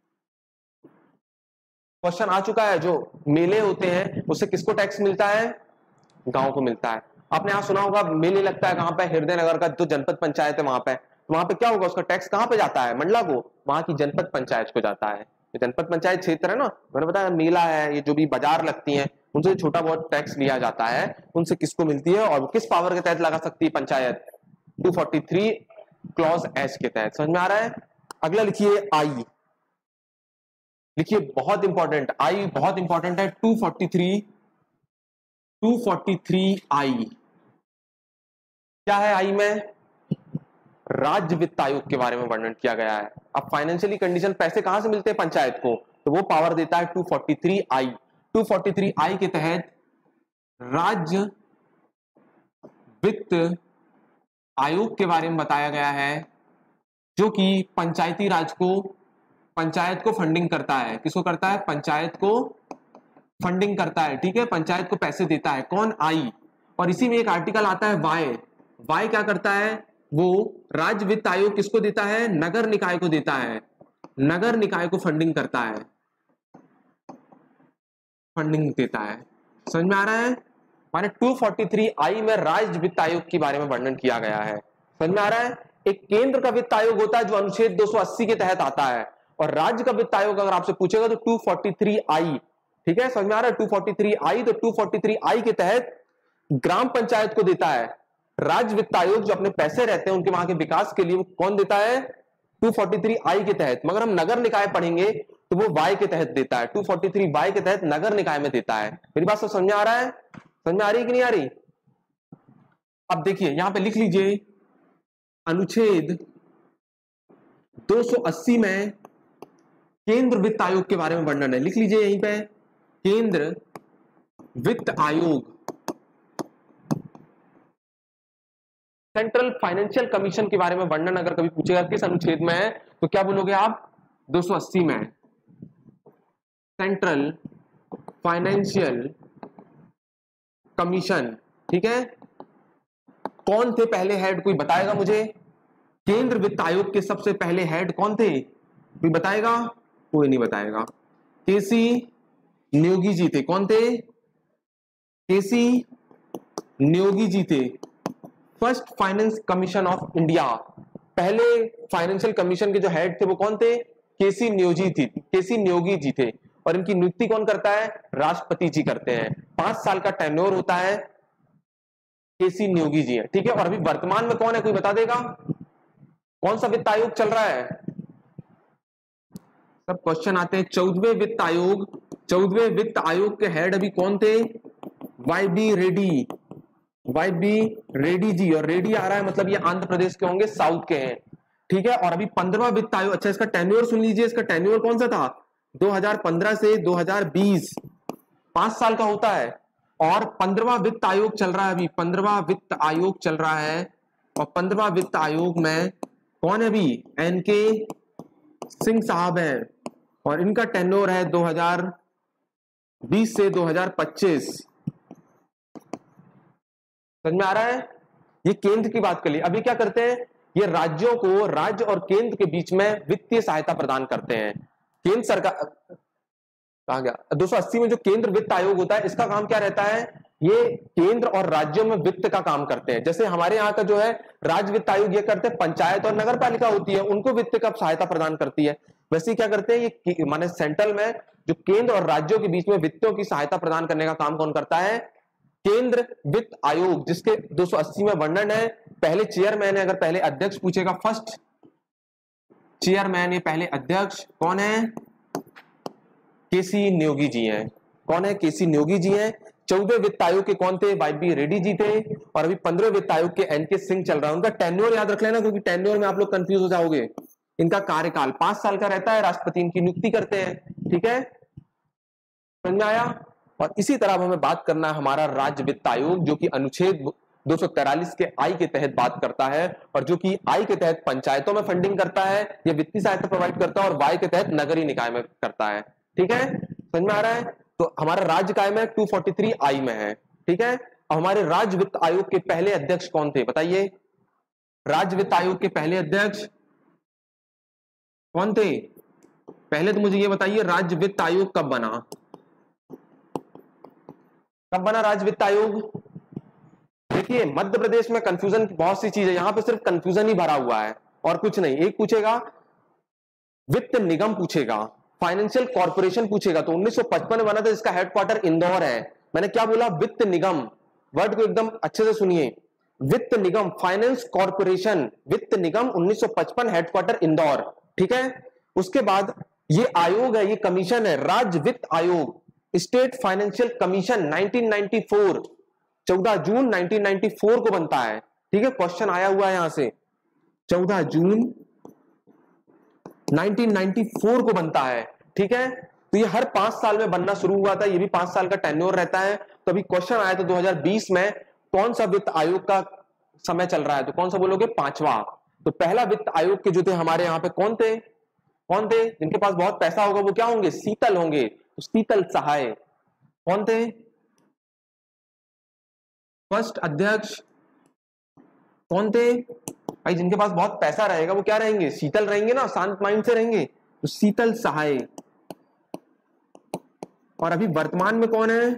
क्वेश्चन आ चुका है, जो मेले होते हैं उससे किसको टैक्स मिलता है? गांव को मिलता है। आपने यहां सुना होगा मेले लगता है कहां पे? हृदय नगर का जो जनपद पंचायत है वहां पे, वहां पे क्या होगा? उसका टैक्स कहां पे जाता है? मंडला को, वहां की जनपद पंचायत को जाता है। जनपद पंचायत क्षेत्र है ना, मैंने बताया मेला है, ये जो भी बाजार लगती हैं उनसे छोटा बहुत टैक्स लिया जाता है, उनसे किसको मिलती है और किस पावर के तहत लगा सकती है पंचायत? दो सौ तैंतालीस क्लॉज एच के तहत। समझ में आ रहा है? अगला लिखिए आई, लिखिए बहुत इंपॉर्टेंट, आई बहुत इंपॉर्टेंट है। दो सौ तैंतालीस दो सौ तैंतालीस आई क्या है? आई में राज्य वित्त आयोग के बारे में वर्णन किया गया है। अब फाइनेंशियली कंडीशन, पैसे कहां से मिलते हैं पंचायत को, तो वो पावर देता है दो सौ तैंतालीस आई। दो सौ तैंतालीस आई के तहत राज्य वित्त आयोग के बारे में बताया गया है, जो कि पंचायती राज को, पंचायत को फंडिंग करता है। किसको करता है? पंचायत को फंडिंग करता है, ठीक है, पंचायत को पैसे देता है। कौन? आई। और इसी में एक आर्टिकल आता है वाई। वाई क्या करता है? वो राज्य वित्त आयोग किसको देता है? नगर निकाय को देता है, नगर निकाय को फंडिंग करता है, फंडिंग देता है। समझ में आ रहा है? माने दो सौ तैंतालीस आई में राज्य वित्त आयोग के बारे में वर्णन किया गया है। समझ में आ रहा है? एक केंद्र का वित्त आयोग होता है जो अनुच्छेद दो सौ अस्सी के तहत आता है, और राज्य का वित्त आयोग अगर आपसे पूछेगा तो दो सौ तैंतालीस आई, ठीक है। समझ में आ रहा है? दो सौ तैंतालीस आई, तो दो सौ तैंतालीस आई के तहत ग्राम पंचायत को देता है राज्य वित्त आयोग, जो अपने पैसे रहते हैं उनके वहां के विकास के लिए, वो कौन देता है? दो सौ तैंतालीस आई के तहत। मगर हम नगर निकाय पढ़ेंगे तो वो वाई के तहत देता है, दो सौ तैंतालीस वाई के तहत नगर निकाय में देता है। मेरी बात सब समझ में आ रहा है? समझ में आ रही है कि नहीं आ रही? अब देखिए यहां पे लिख लीजिए, अनुच्छेद दो सौ अस्सी में केंद्र वित्त आयोग के बारे में वर्णन है। लिख लीजिए यहीं पे, केंद्र वित्त आयोग, सेंट्रल फाइनेंशियल कमीशन के बारे में वर्णन अगर कभी पूछेगा किस अनुच्छेद में है, तो क्या बोलोगे आप? दो सौ अस्सी में। सेंट्रल फाइनेंशियल कमीशन, ठीक है। कौन थे पहले हेड? कोई बताएगा मुझे? केंद्र वित्त आयोग के सबसे पहले हेड कौन थे? कोई बताएगा? कोई नहीं बताएगा। केसी नियोगी जी थे। कौन थे? केसी नियोगी जी थे। First finance commission of India, पहले फाइनेंशियल कमीशन के जो हेड थे वो कौन थे? केसी नियोगी थी, केसी नियोगी जी थे। और इनकी नियुक्ति कौन करता है? राष्ट्रपति जी करते हैं। पांच साल का टेन्योर होता है, केसी नियोगी जी है, ठीक है। और अभी वर्तमान में कौन है? कोई बता देगा? कौन सा वित्त आयोग चल रहा है? सब क्वेश्चन आते हैं। चौदहवें वित्त आयोग, चौदहवें वित्त आयोग के हेड अभी कौन थे? Y B Reddy, Y B Reddy ji. और रेड्डी आ रहा है मतलब ये आंध्र प्रदेश के होंगे, साउथ के हैं, ठीक है। और अभी पंद्रहवां वित्त आयोग, अच्छा इसका टेन्योर सुन लीजिए, इसका टेन्योर कौन सा था? दो हज़ार पंद्रह से दो हज़ार बीस, पांच साल का होता है। और पंद्रहवां वित्त आयोग चल रहा है अभी, पंद्रहवां वित्त आयोग चल रहा है। और पंद्रहवां वित्त आयोग में कौन है अभी? एन के सिंह साहब हैं, और इनका टेन्योर है दो हज़ार बीस से दो हज़ार पच्चीस। समझ में आ रहा है? ये केंद्र की बात कर ली। अभी क्या करते हैं? ये राज्यों को, राज्य और केंद्र के बीच में वित्तीय सहायता प्रदान करते हैं। केंद्र सरकार, कहा गया दो सौ अस्सी में जो केंद्र वित्त आयोग होता है, इसका काम क्या रहता है? ये केंद्र और राज्यों में वित्त का काम करते हैं। जैसे हमारे यहाँ का जो है राज्य वित्त आयोग ये करते हैं, पंचायत और नगर पालिका होती है उनको वित्त का सहायता प्रदान करती है। वैसे क्या करते हैं ये, माने सेंट्रल में जो केंद्र और राज्यों के बीच में वित्तों की सहायता प्रदान करने का काम कौन करता है? केंद्र वित्त आयोग, जिसके दो सौ अस्सी में वर्णन है। पहले चेयरमैन है, अगर पहले अध्यक्ष पूछेगा, फर्स्ट चेयरमैन, ये पहले अध्यक्ष कौन है? केसी नियोगी जी हैं। कौन है? केसी नियोगी जी हैं। चौदह वित्त आयोग के कौन थे? वाई बी रेड्डी जी थे। और अभी पंद्रह वित्त आयोग के एन के सिंह चल रहा है। उनका टेन्योर याद रख लेना, क्योंकि टेन्योर में आप लोग कंफ्यूज हो जाओगे। इनका कार्यकाल पांच साल का रहता है, राष्ट्रपति इनकी नियुक्ति करते हैं, ठीक है। समझ में आया? और इसी तरह हमें बात करना है हमारा राज्य वित्त आयोग, जो कि अनुच्छेद दो सौ तैंतालीस के आई के तहत बात करता है, और जो कि आई के तहत पंचायतों में फंडिंग करता है, या वित्तीय सहायता प्रोवाइड करता है, और वाई के तहत नगरीय निकाय में करता है, ठीक है। समझ में आ रहा है? तो हमारा राज्य काय में दो सौ तैंतालीस आई में है, ठीक है। अब हमारे राज्य वित्त आयोग के पहले अध्यक्ष कौन थे? बताइए, राज्य वित्त आयोग के पहले अध्यक्ष कौन थे? पहले तो मुझे ये बताइए, राज्य वित्त आयोग कब बना? कब बना राज्य वित्त आयोग? देखिए मध्य प्रदेश में कंफ्यूजन की बहुत सी चीज है, यहां पे सिर्फ कंफ्यूजन ही भरा हुआ है और कुछ नहीं। एक पूछेगा वित्त निगम पूछेगा, फाइनेंशियल कॉर्पोरेशन पूछेगा तो उन्नीस सौ पचपन में बना था, जिसका हेडक्वार्टर इंदौर है। मैंने क्या बोला? वित्त निगम, वर्ड को एकदम अच्छे से सुनिए, वित्त निगम, फाइनेंस कॉर्पोरेशन, वित्त निगम उन्नीस सौ पचपन, हेडक्वार्टर इंदौर, ठीक है। उसके बाद ये आयोग है, ये कमीशन है, राज्य वित्त आयोग, state financial commission nineteen ninety four, चौदह जून नाइनटीन नाइंटी फोर को बनता है, ठीक है। क्वेश्चन आया हुआ है यहां से, चौदह जून नाइनटीन नाइंटी फोर को बनता है, ठीक है। तो ये हर पांच साल में बनना शुरू हुआ था, ये भी पांच साल का टेन्योर रहता है। तो अभी क्वेश्चन आया था दो हज़ार बीस में, कौन सा वित्त आयोग का समय चल रहा है, तो कौन सा बोलोगे? पांचवा। तो पहला वित्त आयोग के जो थे हमारे यहाँ पे कौन थे? कौन थे? जिनके पास बहुत पैसा होगा वो क्या होंगे? शीतल होंगे। तो शीतल सहाय कौन थे? फर्स्ट अध्यक्ष कौन थे भाई? जिनके पास बहुत पैसा रहेगा वो क्या रहेंगे? शीतल रहेंगे ना, शांत माइंड से रहेंगे, तो शीतल सहाय। और अभी वर्तमान में कौन है?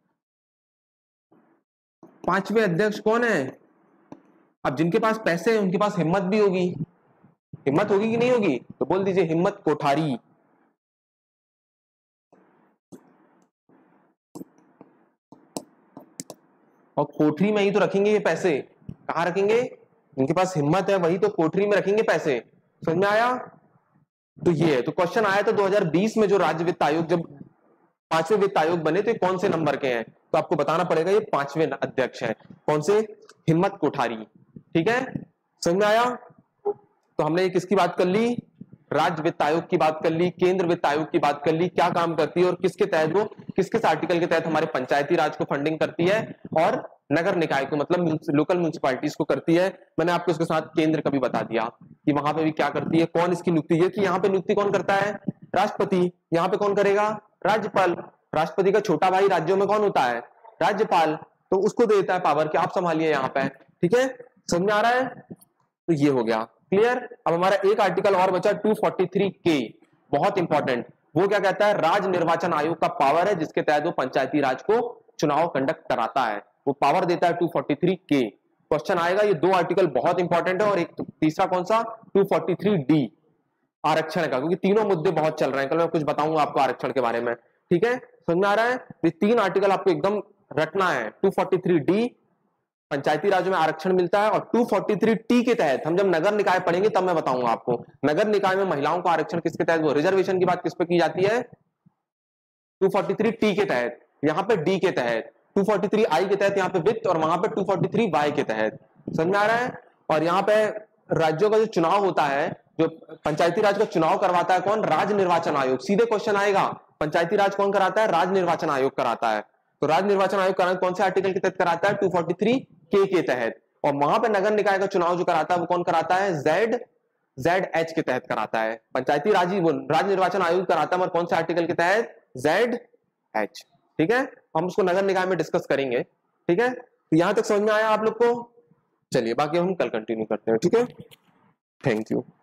पांचवें अध्यक्ष कौन है? अब जिनके पास पैसे हैं उनके पास हिम्मत भी होगी, हिम्मत होगी कि नहीं होगी? तो बोल दीजिए हिम्मत कोठारी। और कोठरी में ही तो रखेंगे ये पैसे, कहां रखेंगे? जिनके पास हिम्मत है वही तो कोठरी में रखेंगे पैसे, समझ में आया? तो ये है, तो क्वेश्चन आया था दो हज़ार बीस में, जो राज्य वित्त आयोग जब पांचवें वित्त आयोग बने तो कौन से नंबर के हैं? तो आपको बताना पड़ेगा ये पांचवें अध्यक्ष हैं, कौन से? हिम्मत कोठारी, ठीक है, समझ में आया? तो हमने किसकी बात कर ली? राज्य वित्त आयोग की बात कर ली, केंद्र वित्त आयोग की बात कर ली, क्या काम करती है और किसके तहत, वो किस किस आर्टिकल के तहत हमारे पंचायती राज को फंडिंग करती है और नगर निकाय को, मतलब लोकल म्यूनिसिपैलिटीज को करती है। मैंने आपको इसके साथ केंद्र का भी बता दिया कि वहां पे भी क्या करती है, कौन इसकी नियुक्ति है, कि यहाँ पे नियुक्ति कौन करता है? राष्ट्रपति। यहाँ पे कौन करेगा? राज्यपाल। राष्ट्रपति का छोटा भाई राज्यों में कौन होता है? राज्यपाल। तो उसको दे देता है पावर कि आप संभालिए यहाँ पे, ठीक है, समझ में आ रहा है? तो ये हो गया क्लियर। अब हमारा एक आर्टिकल और बचा दो सौ तैंतालीस के, बहुत इंपॉर्टेंट। वो क्या कहता है? राज्य निर्वाचन आयोग का पावर है जिसके तहत वो पंचायती राज को चुनाव कंडक्ट कराता है, वो पावर देता है दो सौ तैंतालीस के। क्वेश्चन आएगा, ये दो आर्टिकल बहुत इंपॉर्टेंट है। और एक तीसरा कौन सा? दो सौ तैंतालीस डी, आरक्षण का, क्योंकि तीनों मुद्दे बहुत चल रहे हैं। कल मैं कुछ बताऊंगा आपको आरक्षण के बारे में, ठीक है, समझ में आ रहा है? ये तीन आर्टिकल आपको एकदम रटना है। दो सौ तैंतालीस डी पंचायती राज में आरक्षण मिलता है, और दो सौ तैंतालीस टी के तहत हम जब नगर निकाय पढ़ेंगे तब मैं बताऊंगा आपको, नगर निकाय में महिलाओं को आरक्षण किसके तहत, वो रिजर्वेशन की बात किस पे की जाती है? दो सौ तैंतालीस टी के तहत, यहाँ पे डी के तहत, दो सौ तैंतालीस आई के तहत यहाँ पे वित्त, और वहां पे दो सौ तैंतालीस वाई के तहत, समझ में आ रहा है? और यहाँ पे राज्यों का जो चुनाव होता है, जो पंचायती राज का चुनाव करवाता है कौन? राज्य निर्वाचन आयोग। सीधे क्वेश्चन आएगा, पंचायती राज कौन कराता है? राज्य निर्वाचन आयोग कराता है। तो राज्य निर्वाचन आयोग कराता कौन से आर्टिकल के तहत कराता है? दो सौ तैंतालीस के के तहत। और वहां पे नगर निकाय का चुनाव जो कराता है वो कौन कराता है? जेड जेड एच के तहत कराता है। पंचायती राज राज्य निर्वाचन आयोग कराता है, और कौन से आर्टिकल के तहत? जेड एच, ठीक है। हम उसको नगर निकाय में डिस्कस करेंगे, ठीक है। तो यहां तक समझ में आया आप लोग को? चलिए बाकी हम कल कंटिन्यू करते हैं, ठीक है। Thank you.